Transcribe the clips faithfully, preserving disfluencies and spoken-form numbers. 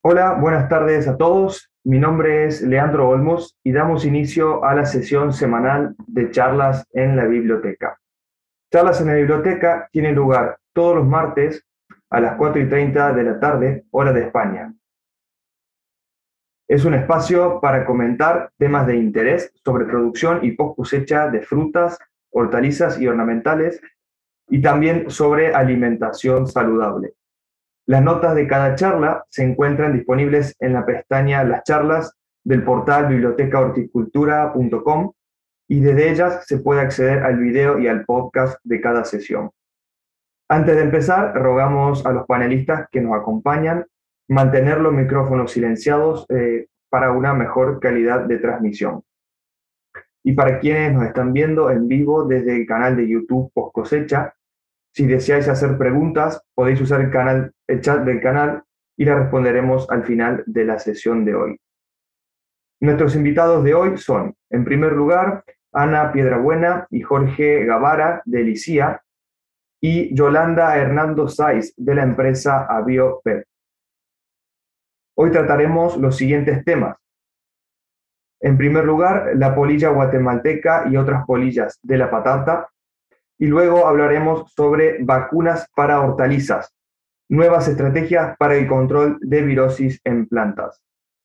Hola, buenas tardes a todos. Mi nombre es Leandro Olmos y damos inicio a la sesión semanal de charlas en la biblioteca. Charlas en la biblioteca tienen lugar todos los martes a las cuatro y treinta de la tarde, hora de España. Es un espacio para comentar temas de interés sobre producción y post cosecha de frutas, hortalizas y ornamentales, y también sobre alimentación saludable. Las notas de cada charla se encuentran disponibles en la pestaña Las charlas del portal biblioteca horticultura punto com y desde ellas se puede acceder al video y al podcast de cada sesión. Antes de empezar, rogamos a los panelistas que nos acompañan mantener los micrófonos silenciados eh, para una mejor calidad de transmisión. Y para quienes nos están viendo en vivo desde el canal de YouTube Post Cosecha, si deseáis hacer preguntas, podéis usar el, canal, el chat del canal y las responderemos al final de la sesión de hoy. Nuestros invitados de hoy son, en primer lugar, Ana Piedrabuena y Jorge Gavara de Licía y Yolanda Hernando Saiz de la empresa AbioPep. Hoy trataremos los siguientes temas. En primer lugar, la polilla guatemalteca y otras polillas de la patata. Y luego hablaremos sobre vacunas para hortalizas, nuevas estrategias para el control de virosis en plantas.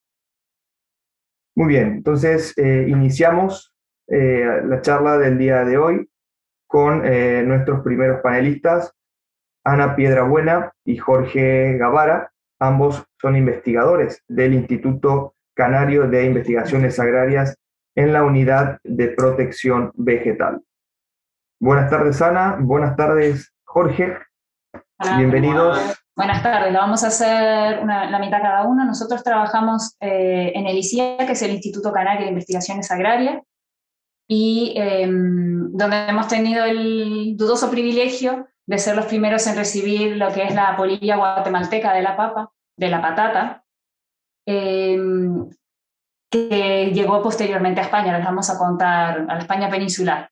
Muy bien, entonces eh, iniciamos eh, la charla del día de hoy con eh, nuestros primeros panelistas, Ana Piedrabuena y Jorge Gavara. Ambos son investigadores del Instituto Canario de Investigaciones Agrarias en la Unidad de Protección Vegetal. Buenas tardes, Ana. Buenas tardes, Jorge. Hola. Bienvenidos. Buenas tardes. La vamos a hacer una, la mitad cada uno. Nosotros trabajamos eh, en el I C I A, que es el Instituto Canario de Investigaciones Agrarias, y eh, donde hemos tenido el dudoso privilegio de ser los primeros en recibir lo que es la polilla guatemalteca de la papa, de la patata, eh, que llegó posteriormente a España. Les vamos a contar a la España peninsular.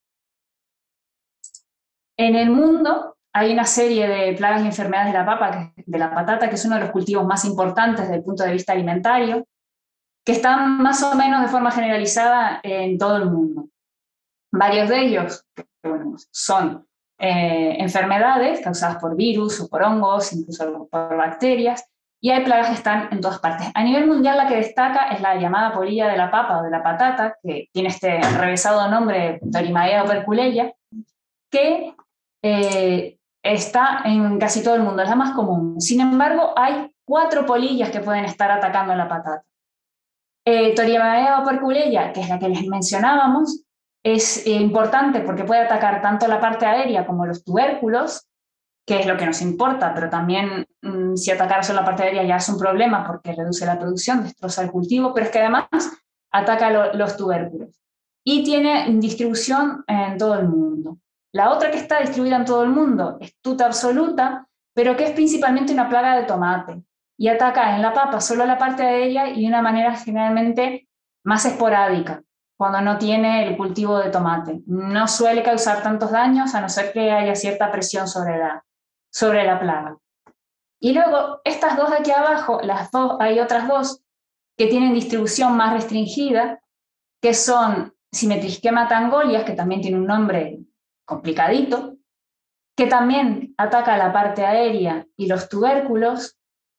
En el mundo hay una serie de plagas y enfermedades de la papa, de la patata, que es uno de los cultivos más importantes desde el punto de vista alimentario, que están más o menos de forma generalizada en todo el mundo. Varios de ellos bueno, son eh, enfermedades causadas por virus o por hongos, incluso por bacterias, y hay plagas que están en todas partes. A nivel mundial, la que destaca es la llamada polilla de la papa o de la patata, que tiene este enrevesado nombre Torimaea operculeya, que eh, está en casi todo el mundo, es la más común. Sin embargo, hay cuatro polillas que pueden estar atacando la patata. Eh, Torimaea operculeya, que es la que les mencionábamos, es eh, importante porque puede atacar tanto la parte aérea como los tubérculos, que es lo que nos importa, pero también mmm, si atacara solo la parte aérea ya es un problema porque reduce la producción, destroza el cultivo, pero es que además ataca lo, los tubérculos. Y tiene distribución en todo el mundo. La otra que está distribuida en todo el mundo es tuta absoluta, pero que es principalmente una plaga de tomate y ataca en la papa solo la parte aérea y de una manera generalmente más esporádica, cuando no tiene el cultivo de tomate. No suele causar tantos daños a no ser que haya cierta presión sobre la, sobre la plaga. Y luego, estas dos de aquí abajo, las dos, hay otras dos que tienen distribución más restringida, que son Simetrischema thangolias, que también tiene un nombre complicadito, que también ataca la parte aérea y los tubérculos,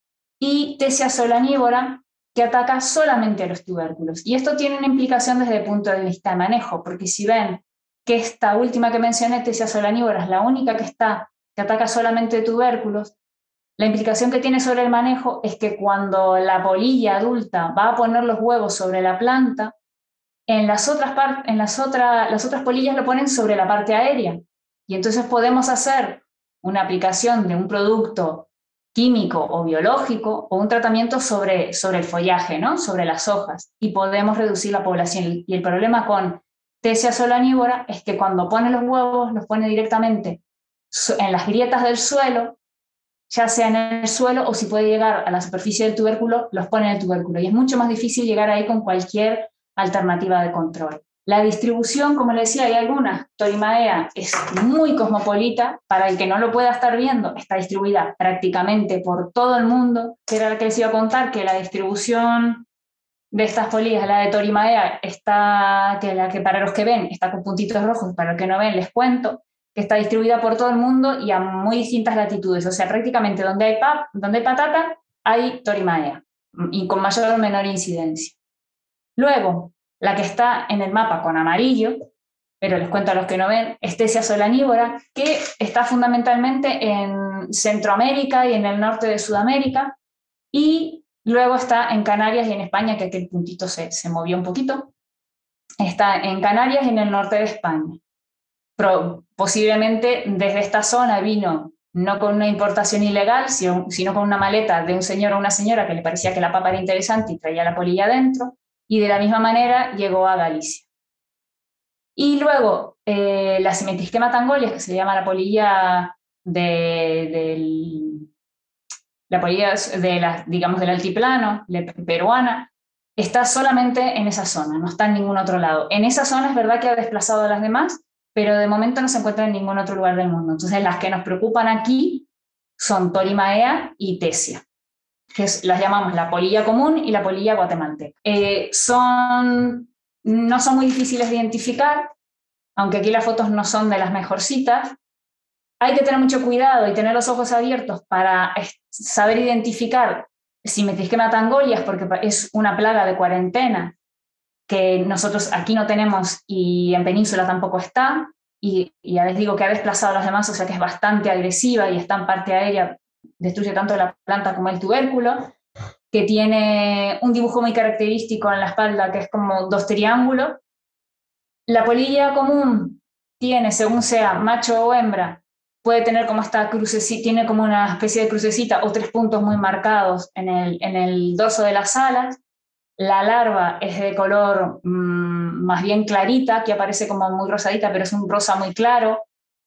y Tessia solanívora, que ataca solamente a los tubérculos. Y esto tiene una implicación desde el punto de vista de manejo, porque si ven que esta última que mencioné, Tessia solanívora, es la única que está, que ataca solamente tubérculos, la implicación que tiene sobre el manejo es que cuando la polilla adulta va a poner los huevos sobre la planta, en las otras, en las, otra, las otras polillas lo ponen sobre la parte aérea. Y entonces podemos hacer una aplicación de un producto químico o biológico o un tratamiento sobre, sobre el follaje, ¿no? Sobre las hojas, y podemos reducir la población. Y el problema con Tessia solanívora es que cuando pone los huevos los pone directamente en las grietas del suelo, ya sea en el suelo o si puede llegar a la superficie del tubérculo, los pone en el tubérculo. Y es mucho más difícil llegar ahí con cualquier alternativa de control. La distribución, como le decía, hay algunas. Torimaea es muy cosmopolita, para el que no lo pueda estar viendo, está distribuida prácticamente por todo el mundo, que era la que les iba a contar, que la distribución de estas polillas, la de Torimaea, está, que la que para los que ven está con puntitos rojos, para los que no ven les cuento, que está distribuida por todo el mundo y a muy distintas latitudes, o sea, prácticamente donde hay, pap, donde hay patata, hay Torimaea, y con mayor o menor incidencia. Luego, la que está en el mapa con amarillo, pero les cuento a los que no ven, Estesia solanívora, que está fundamentalmente en Centroamérica y en el norte de Sudamérica, y luego está en Canarias y en España, que aquel puntito se, se movió un poquito. Está en Canarias y en el norte de España. Pero posiblemente desde esta zona vino no con una importación ilegal, sino, sino con una maleta de un señor o una señora que le parecía que la papa era interesante y traía la polilla adentro, y de la misma manera llegó a Galicia. Y luego eh, la Simetisquema tangolias, que se llama la polilla de, del, la polilla de la, digamos, del altiplano peruana, está solamente en esa zona, no está en ningún otro lado. En esa zona es verdad que ha desplazado a las demás, pero de momento no se encuentra en ningún otro lugar del mundo. Entonces las que nos preocupan aquí son Torimaea y Tesia, que es, las llamamos la polilla común y la polilla guatemalteca. Eh, son, no son muy difíciles de identificar, aunque aquí las fotos no son de las mejorcitas. Hay que tener mucho cuidado y tener los ojos abiertos para saber identificar Simetisquema tangolias, porque es una plaga de cuarentena que nosotros aquí no tenemos y en Península tampoco está, y, y ya les digo que ha desplazado a los demás, o sea que es bastante agresiva y está en parte aérea, destruye tanto la planta como el tubérculo, que tiene un dibujo muy característico en la espalda que es como dos triángulos. La polilla común tiene, según sea macho o hembra, puede tener como esta crucecita, tiene como una especie de crucecita o tres puntos muy marcados en el, en el dorso de las alas. La larva es de color mmm, más bien clarita, que aparece como muy rosadita, pero es un rosa muy claro.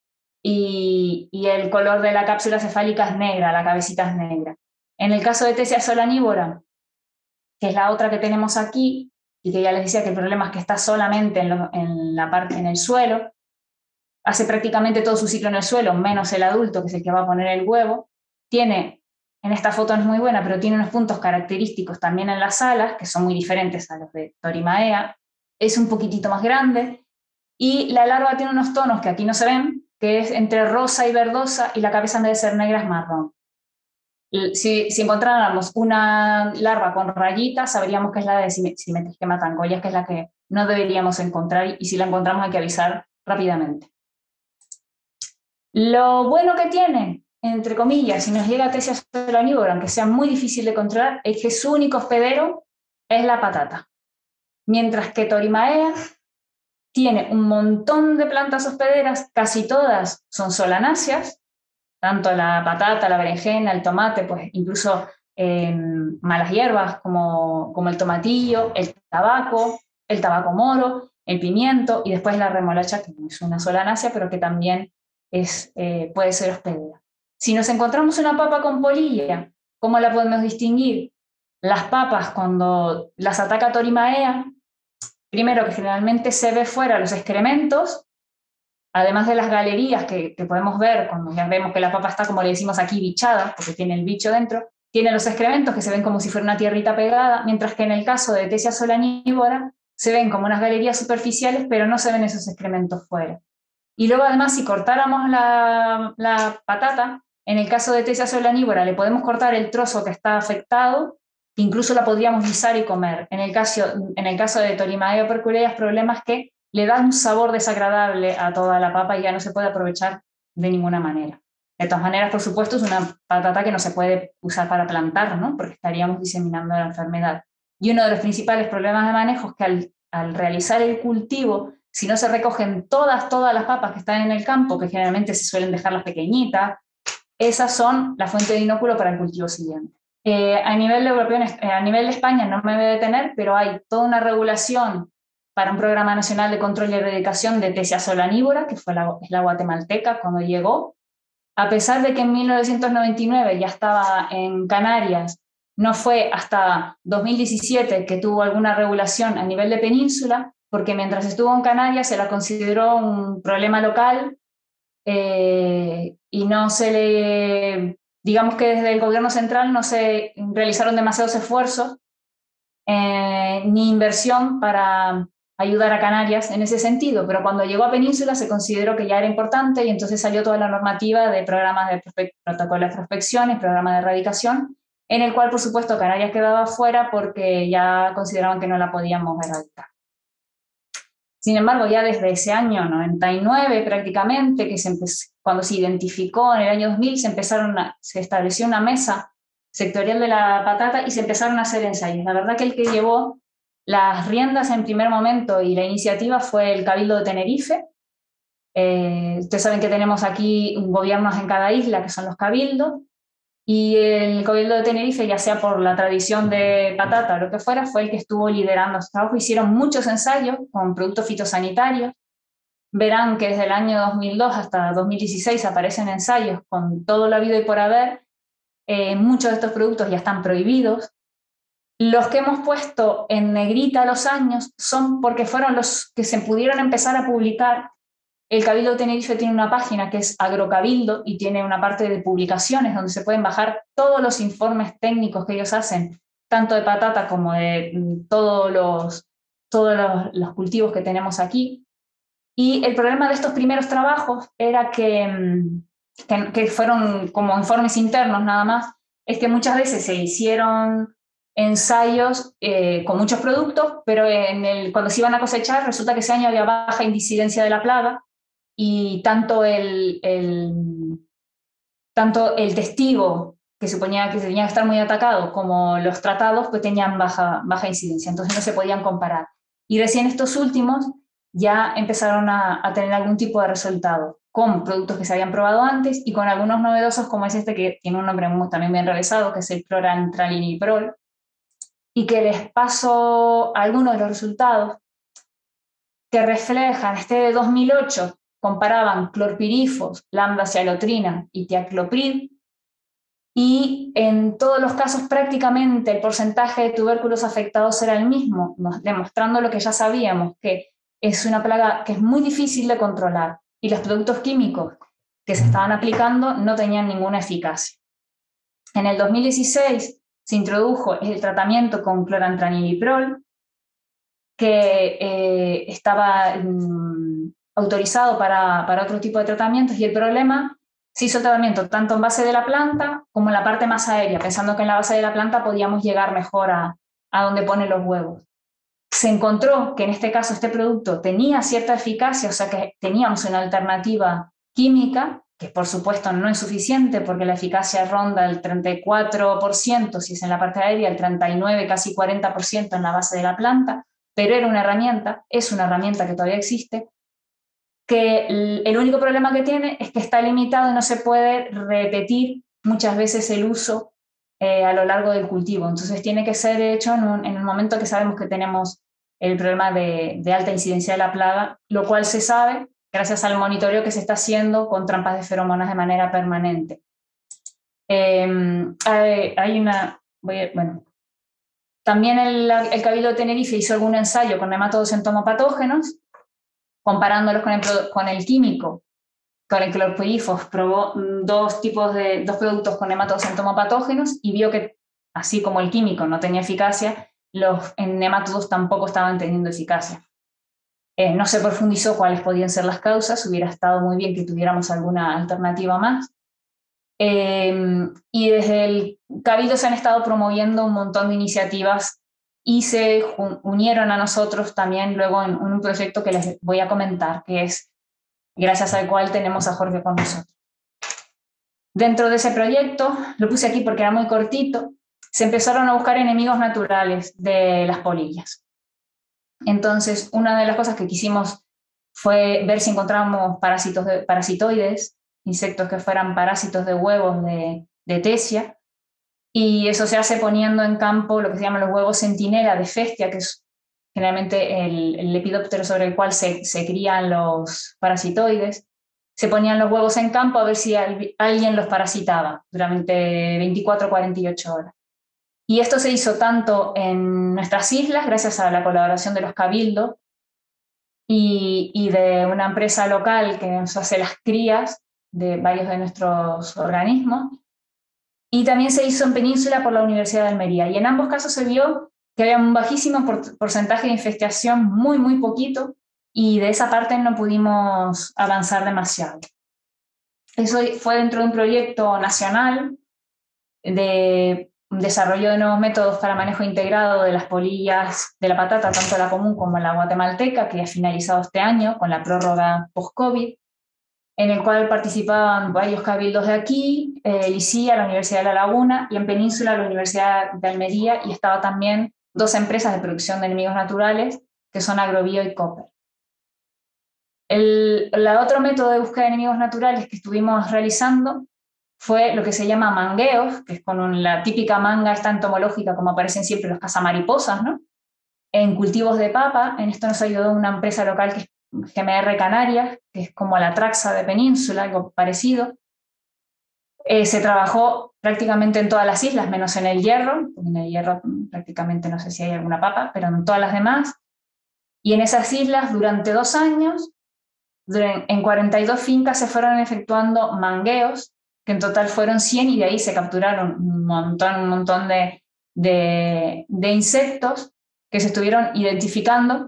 Y, y el color de la cápsula cefálica es negra, la cabecita es negra. En el caso de Tesia solanívora, que es la otra que tenemos aquí, y que ya les decía que el problema es que está solamente en, lo, en la parte, en el suelo, hace prácticamente todo su ciclo en el suelo, menos el adulto, que es el que va a poner el huevo. Tiene, en esta foto no es muy buena, pero tiene unos puntos característicos también en las alas, que son muy diferentes a los de Torimaea. Es un poquitito más grande, y la larva tiene unos tonos que aquí no se ven, que es entre rosa y verdosa, y la cabeza en vez de ser negra es marrón. Si, si encontráramos una larva con rayitas, sabríamos que es la de Simetisquema tangolias, que es la que no deberíamos encontrar, y si la encontramos hay que avisar rápidamente. Lo bueno que tiene, entre comillas, si nos llega a Tesia solanívora, aunque sea muy difícil de controlar, es que su único hospedero es la patata. Mientras que Torimaea tiene un montón de plantas hospederas, casi todas son solanáceas, tanto la patata, la berenjena, el tomate, pues incluso eh, malas hierbas como, como el tomatillo, el tabaco, el tabaco moro, el pimiento, y después la remolacha, que no es una solanácea, pero que también es, eh, puede ser hospedera. Si nos encontramos una papa con polilla, ¿cómo la podemos distinguir? Las papas, cuando las ataca Torimaea, primero que generalmente se ve fuera los excrementos, además de las galerías que, que podemos ver cuando ya vemos que la papa está, como le decimos aquí, bichada, porque tiene el bicho dentro, tiene los excrementos que se ven como si fuera una tierrita pegada, mientras que en el caso de Tesia solanívora se ven como unas galerías superficiales, pero no se ven esos excrementos fuera. Y luego además, si cortáramos la, la patata, en el caso de Tesia solanívora le podemos cortar el trozo que está afectado, incluso la podríamos guisar y comer. En el caso, en el caso de Torimaea operculea, el problema es que le da un sabor desagradable a toda la papa y ya no se puede aprovechar de ninguna manera. De todas maneras, por supuesto, es una patata que no se puede usar para plantar, ¿no? Porque estaríamos diseminando la enfermedad. Y uno de los principales problemas de manejo es que al, al realizar el cultivo, si no se recogen todas, todas las papas que están en el campo, que generalmente se suelen dejar las pequeñitas, esas son la fuente de inóculo para el cultivo siguiente. Eh, a nivel europeo, eh, a nivel de España no me voy a detener, pero hay toda una regulación para un programa nacional de control y erradicación de Tesia solanívora, que fue la, es la guatemalteca cuando llegó. A pesar de que en mil novecientos noventa y nueve ya estaba en Canarias, no fue hasta dos mil diecisiete que tuvo alguna regulación a nivel de península, porque mientras estuvo en Canarias se la consideró un problema local eh, y no se le, digamos que desde el gobierno central no se realizaron demasiados esfuerzos eh, ni inversión para ayudar a Canarias en ese sentido, pero cuando llegó a Península se consideró que ya era importante y entonces salió toda la normativa de programas de prospe- protocolos de prospección y programas de erradicación, en el cual por supuesto Canarias quedaba fuera porque ya consideraban que no la podíamos erradicar. Sin embargo, ya desde ese año noventa y nueve prácticamente, que se empezó, cuando se identificó en el año dos mil, se, empezaron a, se estableció una mesa sectorial de la patata y se empezaron a hacer ensayos. La verdad que el que llevó las riendas en primer momento y la iniciativa fue el Cabildo de Tenerife. Eh, ustedes saben que tenemos aquí gobiernos en cada isla, que son los cabildos, y el Cabildo de Tenerife, ya sea por la tradición de patata o lo que fuera, fue el que estuvo liderando este trabajo. Hicieron muchos ensayos con productos fitosanitarios. Verán que desde el año dos mil dos hasta dos mil dieciséis aparecen ensayos con todo lo habido y por haber. Eh, muchos de estos productos ya están prohibidos. Los que hemos puesto en negrita los años son porque fueron los que se pudieron empezar a publicar. El Cabildo de Tenerife tiene una página que es Agrocabildo y tiene una parte de publicaciones donde se pueden bajar todos los informes técnicos que ellos hacen, tanto de patata como de mm, todos, los, todos los, los cultivos que tenemos aquí. Y el problema de estos primeros trabajos era que, mm, que, que fueron como informes internos nada más, es que muchas veces se hicieron ensayos eh, con muchos productos, pero en el, cuando se iban a cosechar resulta que ese año había baja incidencia de la plaga y tanto el, el, tanto el testigo que suponía que se tenía que estar muy atacado como los tratados pues tenían baja, baja incidencia, entonces no se podían comparar. Y recién estos últimos ya empezaron a, a tener algún tipo de resultado con productos que se habían probado antes y con algunos novedosos como es este que tiene un nombre muy, también bien revisado, que es el clorantraliniprol, y que les paso algunos de los resultados que reflejan este de dos mil ocho, comparaban clorpirifos, lambda-cialotrina y tiacloprid, y en todos los casos prácticamente el porcentaje de tubérculos afectados era el mismo, demostrando lo que ya sabíamos, que es una plaga que es muy difícil de controlar y los productos químicos que se estaban aplicando no tenían ninguna eficacia. En el dos mil dieciséis se introdujo el tratamiento con clorantraniliprol, que eh, estaba mm, autorizado para, para otro tipo de tratamientos, y el problema, se hizo el tratamiento tanto en base de la planta como en la parte más aérea, pensando que en la base de la planta podíamos llegar mejor a, a donde ponen los huevos. Se encontró que en este caso este producto tenía cierta eficacia, o sea que teníamos una alternativa química, que por supuesto no es suficiente porque la eficacia ronda el treinta y cuatro por ciento si es en la parte aérea, el treinta y nueve por ciento, casi cuarenta por ciento en la base de la planta, pero era una herramienta, es una herramienta que todavía existe, que el único problema que tiene es que está limitado y no se puede repetir muchas veces el uso eh, a lo largo del cultivo. Entonces tiene que ser hecho en, un, en el momento que sabemos que tenemos el problema de, de alta incidencia de la plaga, lo cual se sabe gracias al monitoreo que se está haciendo con trampas de feromonas de manera permanente. Eh, hay, hay una... Voy a, bueno, también el, el Cabildo de Tenerife hizo algún ensayo con nematodos entomopatógenos, comparándolos con el, con el químico, con el clorpirifos, probó dos tipos de dos productos con nematodos entomopatógenos y vio que, así como el químico no tenía eficacia, los nematodos tampoco estaban teniendo eficacia. Eh, no se profundizó cuáles podían ser las causas, hubiera estado muy bien que tuviéramos alguna alternativa más. Eh, y desde el Cabildo se han estado promoviendo un montón de iniciativas y se unieron a nosotros también luego en un proyecto que les voy a comentar, que es gracias al cual tenemos a Jorge con nosotros. Dentro de ese proyecto, lo puse aquí porque era muy cortito, se empezaron a buscar enemigos naturales de las polillas. Entonces, una de las cosas que quisimos fue ver si encontrábamos parásitos de, parasitoides, insectos que fueran parásitos de huevos de, de tesia, y eso se hace poniendo en campo lo que se llaman los huevos centinela de festia, que es generalmente el, el lepidóptero sobre el cual se, se crían los parasitoides. Se ponían los huevos en campo a ver si al, alguien los parasitaba durante veinticuatro a cuarenta y ocho horas. Y esto se hizo tanto en nuestras islas, gracias a la colaboración de los cabildos, y, y de una empresa local que nos hace las crías de varios de nuestros organismos. Y también se hizo en Península por la Universidad de Almería. Y en ambos casos se vio que había un bajísimo por, porcentaje de infestación, muy, muy poquito, y de esa parte no pudimos avanzar demasiado. Eso fue dentro de un proyecto nacional de desarrollo de nuevos métodos para manejo integrado de las polillas de la patata, tanto la común como la guatemalteca, que ha finalizado este año con la prórroga post-COVID, en el cual participaban varios cabildos de aquí, eh, el I C I A, la Universidad de La Laguna, y en Península, la Universidad de Almería, y estaba también dos empresas de producción de enemigos naturales, que son Agrobio y Copper. El, el otro método de búsqueda de enemigos naturales que estuvimos realizando fue lo que se llama mangueos, que es con un, la típica manga esta entomológica, como aparecen siempre los cazamariposas, ¿no? En cultivos de papa. En esto nos ayudó una empresa local que es G M R Canarias, que es como la Traxa de Península, algo parecido. Eh, se trabajó prácticamente en todas las islas, menos en el Hierro, porque en el Hierro prácticamente no sé si hay alguna papa, pero en todas las demás. Y en esas islas, durante dos años, en cuarenta y dos fincas se fueron efectuando mangueos, que en total fueron cien, y de ahí se capturaron un montón, un montón de, de, de insectos que se estuvieron identificando.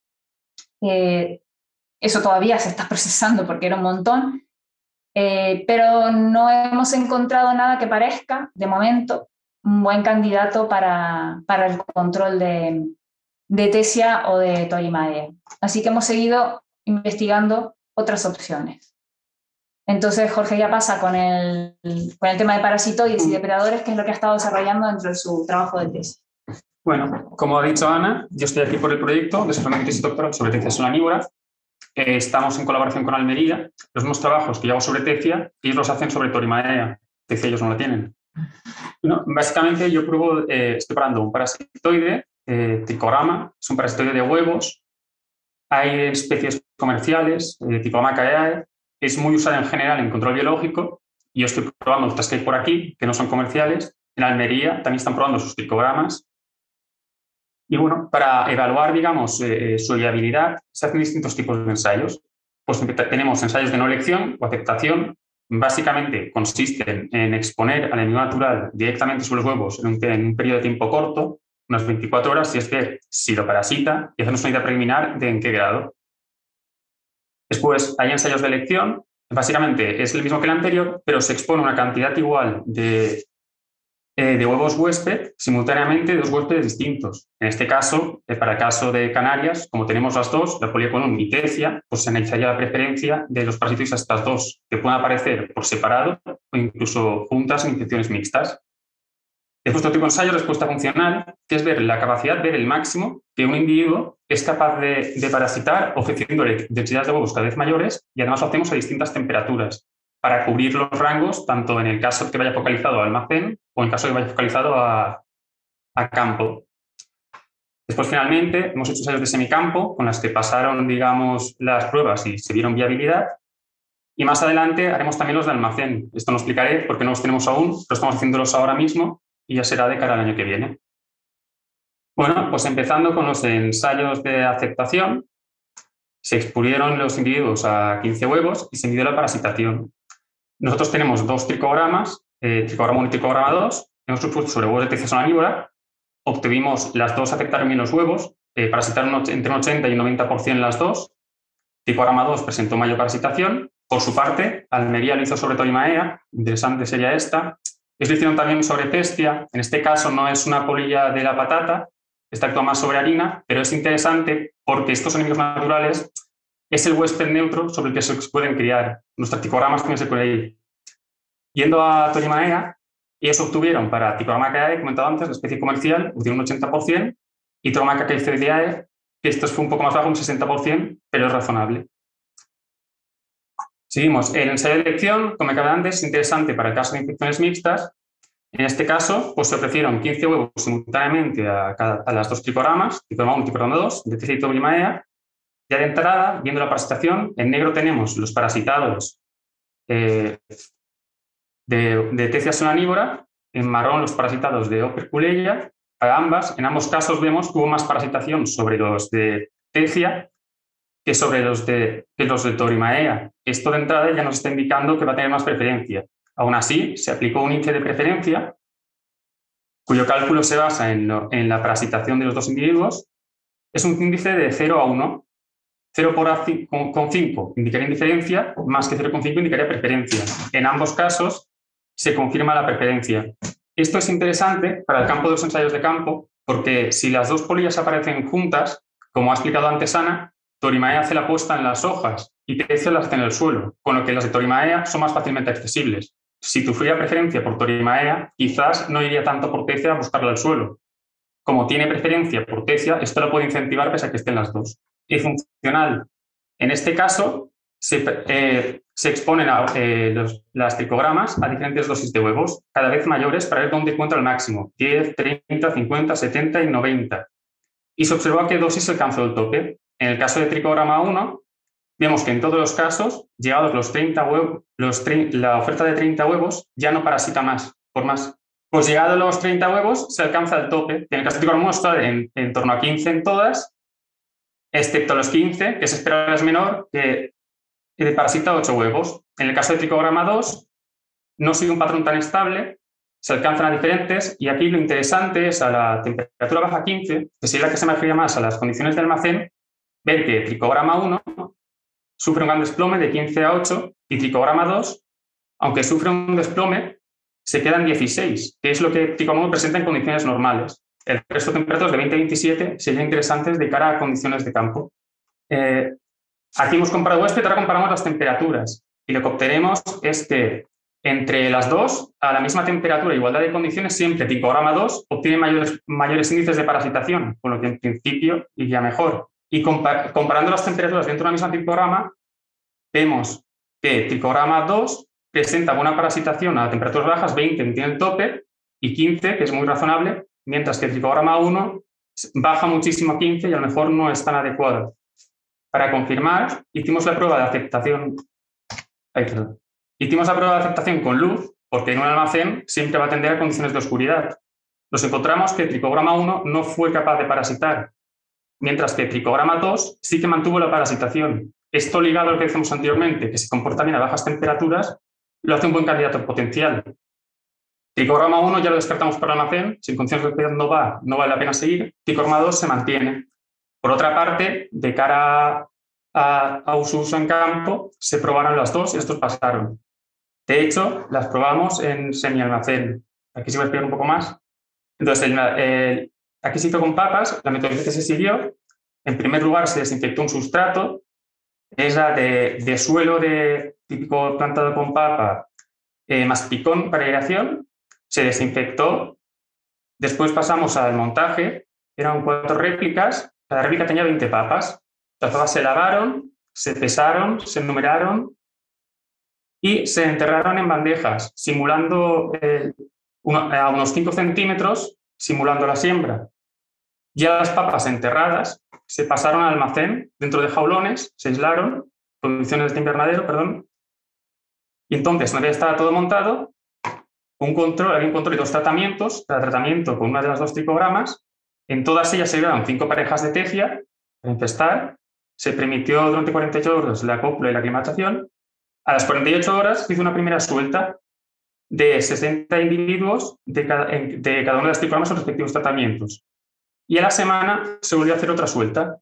Eh, eso todavía se está procesando porque era un montón, eh, pero no hemos encontrado nada que parezca, de momento, un buen candidato para, para el control de, de Tesia o de Torimadea. Así que hemos seguido investigando otras opciones. Entonces Jorge ya pasa con el, con el tema de parasitoides y depredadores, que es lo que ha estado desarrollando dentro de su trabajo de tesis. Bueno, como ha dicho Ana, yo estoy aquí por el proyecto de desarrollo de tesis doctoral sobre Tecia solanívora. Eh, estamos en colaboración con Almería. Los mismos trabajos que yo hago sobre Tecia, ellos los hacen sobre Torimadea. Tecia ellos no la tienen. Bueno, básicamente yo pruebo, eh, estoy preparando un parasitoide, eh, Trichogramma, es un parasitoide de huevos. Hay especies comerciales, eh, tipo Amacaeae, es muy usada en general en control biológico, y yo estoy probando otras que hay por aquí, que no son comerciales. En Almería también están probando sus tricogramas. Y bueno, para evaluar, digamos, eh, su viabilidad, se hacen distintos tipos de ensayos. Pues tenemos ensayos de no elección o aceptación. Básicamente consisten en exponer al enemigo natural directamente sobre los huevos en un, en un periodo de tiempo corto, unas veinticuatro horas, y es ver si lo parasita y hacernos una idea preliminar de en qué grado. Después hay ensayos de elección. Básicamente es el mismo que el anterior, pero se expone una cantidad igual de, eh, de huevos huésped simultáneamente de dos huéspedes distintos. En este caso, eh, para el caso de Canarias, como tenemos las dos, la Polyecodon y Tecia, pues se analizaría la preferencia de los parasitoides a estas dos, que pueden aparecer por separado o incluso juntas en infecciones mixtas. Después, otro tipo de ensayo, respuesta funcional, que es ver la capacidad, ver el máximo que un individuo es capaz de, de parasitar ofreciendo densidades de huevos cada vez mayores, y además lo hacemos a distintas temperaturas para cubrir los rangos, tanto en el caso que vaya focalizado a almacén o en el caso que vaya focalizado a, a campo. Después, finalmente, hemos hecho ensayos de semicampo con las que pasaron, digamos, las pruebas y se vieron viabilidad. Y más adelante haremos también los de almacén. Esto no explicaré porque no los tenemos aún, pero estamos haciéndolos ahora mismo y ya será de cara al año que viene. Bueno, pues empezando con los ensayos de aceptación, se expusieron los individuos a quince huevos y se midió la parasitación. Nosotros tenemos dos tricogramas, eh, tricograma uno y tricograma dos, hemos expuesto sobre huevos de Tecia solanívora, obtuvimos las dos aceptaron bien los huevos, eh, parasitaron entre un ochenta y un noventa por ciento las dos, tricograma dos presentó mayor parasitación. Por su parte, Almería lo hizo sobre Torimadea, interesante sería esta. Ellos lo hicieron también sobre Testia, en este caso no es una polilla de la patata, esta actúa más sobre harina, pero es interesante porque estos enemigos naturales es el huésped neutro sobre el que se pueden criar. Nuestros tricogramas también se pueden ir. Yendo a Torimadea, ellos obtuvieron para Trichogramma caeae, comentado antes, la especie comercial, obtuvieron un ochenta por ciento, y Trichogramma caeae, que esto fue un poco más bajo, un sesenta por ciento, pero es razonable. Seguimos. El ensayo de elección, como acabé antes, es interesante para el caso de infecciones mixtas. En este caso, pues se ofrecieron quince huevos simultáneamente a, cada, a las dos tricogramas, Trichogramma uno y Trichogramma dos, de Tecia y Torimadea. Ya de entrada, viendo la parasitación, en negro tenemos los parasitados eh, de, de Tecia solanívora, en marrón los parasitados de Operculella. Para ambas, en ambos casos vemos que hubo más parasitación sobre los de Tecia, que sobre los de, que los de Torimaea. Esto de entrada ya nos está indicando que va a tener más preferencia. Aún así, se aplicó un índice de preferencia cuyo cálculo se basa en, lo, en la parasitación de los dos individuos. Es un índice de cero a uno. cero por con cinco indicaría indiferencia, más que cero coma cinco indicaría preferencia. En ambos casos se confirma la preferencia. Esto es interesante para el campo de los ensayos de campo, porque si las dos polillas aparecen juntas, como ha explicado antes Ana, Torimaea hace la puesta en las hojas y Tecia las hace en el suelo, con lo que las de Torimaea son más fácilmente accesibles. Si tuviera preferencia por Torimaea, quizás no iría tanto por Tecia a buscarla al suelo. Como tiene preferencia por Tecia, esto lo puede incentivar pese a que estén las dos. Y funcional. En este caso, se, eh, se exponen a, eh, los, las tricogramas a diferentes dosis de huevos, cada vez mayores, para ver dónde encuentra el máximo, diez, treinta, cincuenta, setenta y noventa. Y se observó a qué dosis alcanzó el tope. En el caso de tricograma uno, vemos que en todos los casos, llegados los treinta huevos, los la oferta de treinta huevos ya no parasita más, por más. Pues llegados los treinta huevos, se alcanza el tope, que en el caso de tricograma uno está en, en torno a quince en todas, excepto los quince, que se espera es menor, que parasita ocho huevos. En el caso de tricograma dos, no sigue un patrón tan estable, se alcanzan a diferentes, y aquí lo interesante es a la temperatura baja quince, que sería la que se me refiere más a las condiciones de almacén, ver que tricograma uno sufre un gran desplome de quince a ocho y tricograma dos, aunque sufre un desplome, se queda en dieciséis, que es lo que tricograma uno presenta en condiciones normales. El resto de temperaturas de veinte a veintisiete serían interesantes de cara a condiciones de campo. Eh, aquí hemos comparado huésped, ahora comparamos las temperaturas. Y lo que obtenemos es que entre las dos, a la misma temperatura e igualdad de condiciones, siempre tricograma dos obtiene mayores, mayores índices de parasitación, con lo que en principio iría mejor. Y compar comparando las temperaturas dentro de la misma tricograma, vemos que tricograma dos presenta buena parasitación a temperaturas bajas, veinte tiene el tope, y quince, que es muy razonable, mientras que el tricograma uno baja muchísimo a quince y a lo mejor no es tan adecuado. Para confirmar, hicimos la prueba de aceptación. Ay, perdón. Hicimos la prueba de aceptación con luz, porque en un almacén siempre va a tender a condiciones de oscuridad. Nos encontramos que el tricograma uno no fue capaz de parasitar, mientras que el tricograma dos sí que mantuvo la parasitación. Esto ligado a lo que decíamos anteriormente, que se comporta bien a bajas temperaturas, lo hace un buen candidato potencial. Tricograma uno ya lo descartamos para el almacén, si en condiciones de oscuridad no va, no vale la pena seguir. Tricograma dos se mantiene. Por otra parte, de cara a, a su uso en campo, se probaron las dos y estos pasaron. De hecho, las probamos en semi-almacén. Aquí sí voy a explicar un poco más. Entonces, el, el, aquí se hizo con papas, la metodología que se siguió. En primer lugar, se desinfectó un sustrato, es la de, de suelo de típico plantado con papa, eh, más picón para aireación. Se desinfectó. Después pasamos al montaje. Eran cuatro réplicas. Cada réplica tenía veinte papas. Las papas se lavaron, se pesaron, se numeraron y se enterraron en bandejas, simulando eh, uno, a unos cinco centímetros, simulando la siembra. Ya las papas enterradas se pasaron al almacén dentro de jaulones, se aislaron, condiciones de invernadero, perdón. Y entonces, una vez estaba todo montado, un control, había un control y dos tratamientos, cada tratamiento con una de las dos tricogramas. En todas ellas se llevaron cinco parejas de tecia para infestar. Se permitió durante cuarenta y ocho horas la acoplo y la aclimatación. A las cuarenta y ocho horas hizo una primera suelta de sesenta individuos de cada, de cada una de las tricogramas en los respectivos tratamientos. Y a la semana se volvió a hacer otra suelta.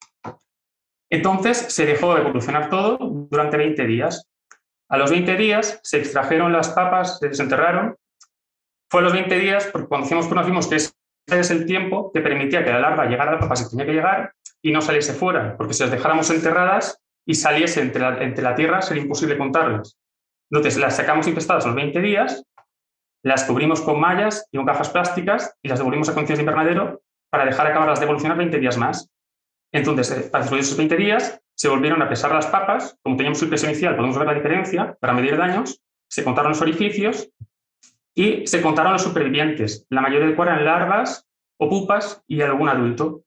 Entonces se dejó evolucionar todo durante veinte días. A los veinte días se extrajeron las papas, se desenterraron. Fue a los veinte días, porque cuando hicimos pruebas vimos que ese es el tiempo que permitía que la larva llegara a la papa si tenía que llegar y no saliese fuera, porque si las dejáramos enterradas y saliese entre la, entre la tierra sería imposible contarlas. Entonces las sacamos infestadas a los veinte días, las cubrimos con mallas y con cajas plásticas y las devolvimos a condiciones de invernadero para dejar acabarlas de evolucionar veinte días más. Entonces, para después de esos veinte días, se volvieron a pesar las papas. Como teníamos el peso inicial, podemos ver la diferencia para medir daños. Se contaron los orificios y se contaron los supervivientes, la mayoría de cuales eran larvas o pupas y algún adulto.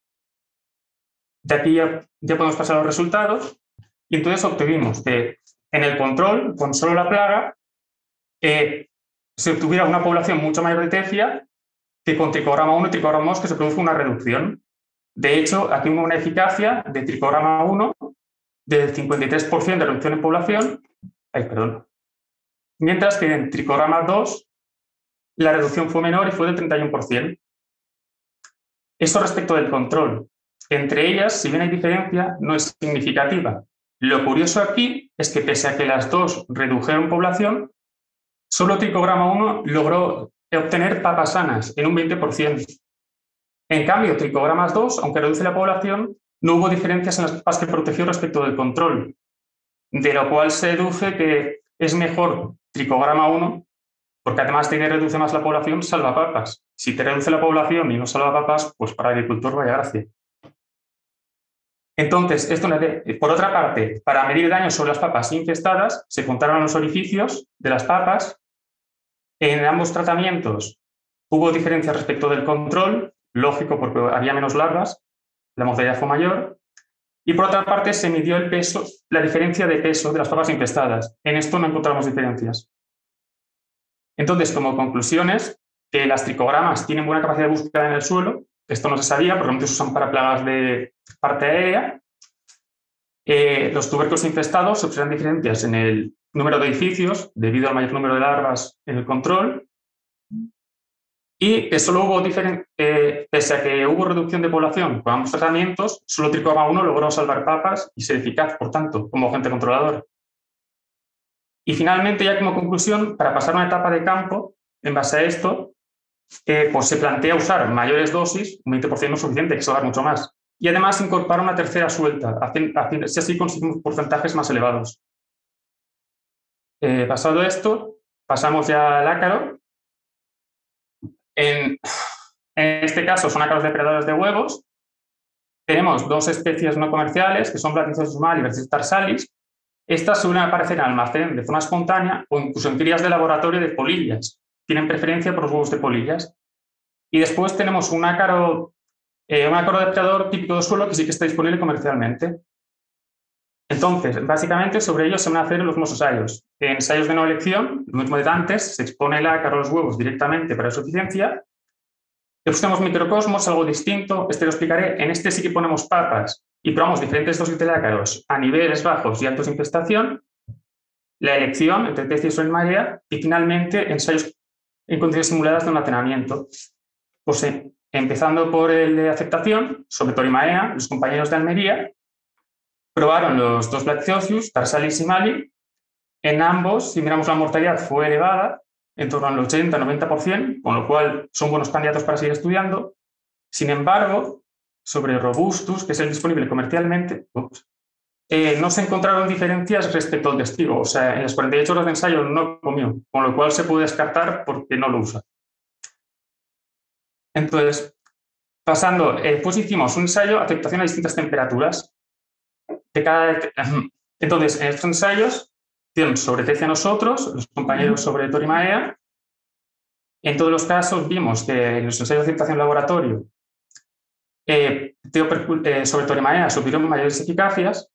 De aquí ya, ya podemos pasar a los resultados. Y entonces obtuvimos que en el control, con solo la plaga, eh, se obtuviera una población mucho mayor de tecia que con tricograma uno y tricograma dos, que se produjo una reducción. De hecho, aquí hubo una eficacia de tricograma uno del cincuenta y tres por ciento de reducción en población, ay, perdón, mientras que en tricograma dos la reducción fue menor y fue del treinta y uno por ciento. Eso respecto del control. Entre ellas, si bien hay diferencia, no es significativa. Lo curioso aquí es que pese a que las dos redujeron población, solo tricograma uno logró obtener papas sanas en un veinte por ciento. En cambio, tricogramas dos, aunque reduce la población, no hubo diferencias en las papas que protegió respecto del control, de lo cual se deduce que es mejor tricograma uno, porque además de que reduce más la población, salva papas. Si te reduce la población y no salva papas, pues para el agricultor vaya gracia. Entonces, esto, por otra parte, para medir daños sobre las papas infestadas, se contaron los orificios de las papas. En ambos tratamientos hubo diferencias respecto del control, lógico porque había menos larvas, la mortalidad fue mayor. Y por otra parte se midió el peso, la diferencia de peso de las papas infestadas. En esto no encontramos diferencias. Entonces, como conclusiones, que las tricogramas tienen buena capacidad de búsqueda en el suelo. Esto no se sabía, probablemente se usan para plagas de parte aérea. Eh, los tubérculos infestados se observan diferencias en el número de edificios debido al mayor número de larvas en el control. Y que solo hubo diferencia, eh, pese a que hubo reducción de población con ambos tratamientos, solo tricograma uno logró salvar papas y ser eficaz, por tanto, como agente controlador. Y finalmente, ya como conclusión, para pasar una etapa de campo, en base a esto, eh, pues se plantea usar mayores dosis, un veinte por ciento no es suficiente, hay que salvar mucho más. Y además incorporar una tercera suelta, si así conseguimos porcentajes más elevados. Eh, pasado esto, pasamos ya al ácaro. En, en este caso son ácaros depredadores de huevos. Tenemos dos especies no comerciales, que son Blattithosis humal y Blattithosis tarsalis. Estas suelen aparecer en almacén de forma espontánea o incluso en crías de laboratorio de polillas. Tienen preferencia por los huevos de polillas. Y después tenemos un ácaro, eh, un ácaro depredador típico de suelo que sí que está disponible comercialmente. Entonces, básicamente sobre ellos se van a hacer los mismos ensayos. En ensayos de no elección, lo mismo de antes, se expone el ácaro a los huevos directamente para su eficiencia. Después tenemos microcosmos, algo distinto, este lo explicaré. En este sí que ponemos papas y probamos diferentes dosis de ácaros a niveles bajos y altos de infestación. La elección entre tesis o en marea y finalmente ensayos en condiciones simuladas de almacenamiento. Pues eh, empezando por el de aceptación, sobre Torimaea, los compañeros de Almería probaron los dos Blattithosis, tarsalis y mali. En ambos, si miramos la mortalidad, fue elevada, en torno al ochenta a noventa por ciento, con lo cual son buenos candidatos para seguir estudiando. Sin embargo, sobre Robustus, que es el disponible comercialmente, ups, eh, no se encontraron diferencias respecto al testigo. O sea, en las cuarenta y ocho horas de ensayo no comió, con lo cual se puede descartar porque no lo usa. Entonces, pasando, eh, pues hicimos un ensayo de aceptación a distintas temperaturas. De cada, entonces, en estos ensayos, hicieron sobre T C a nosotros, los compañeros sobre Torimaea. En todos los casos vimos que en los ensayos de aceptación laboratorio eh, eh, sobre Torimaea subieron mayores eficacias,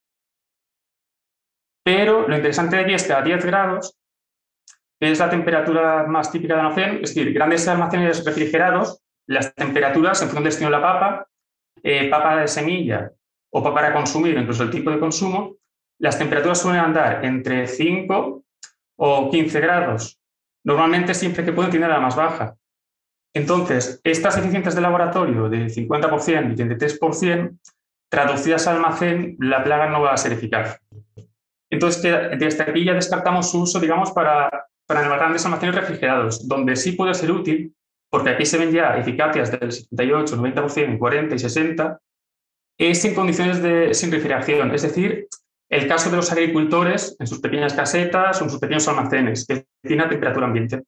pero lo interesante de aquí es que a diez grados, que es la temperatura más típica de almacén, es decir, grandes almacenes refrigerados, las temperaturas en función del destino de la papa, eh, papa de semilla o papa para consumir, incluso el tipo de consumo, las temperaturas suelen andar entre cinco o quince grados. Normalmente siempre que pueden tiender a la más baja. Entonces, estas eficiencias de laboratorio de cincuenta por ciento y treinta y tres por ciento, traducidas al almacén, la plaga no va a ser eficaz. Entonces, desde aquí ya descartamos su uso, digamos, para, para grandes almacenes refrigerados, donde sí puede ser útil, porque aquí se ven ya eficacias del setenta y ocho, noventa por ciento, cuarenta y sesenta, es en condiciones de sin refrigeración, es decir, el caso de los agricultores en sus pequeñas casetas o en sus pequeños almacenes, que tienen temperatura ambiente.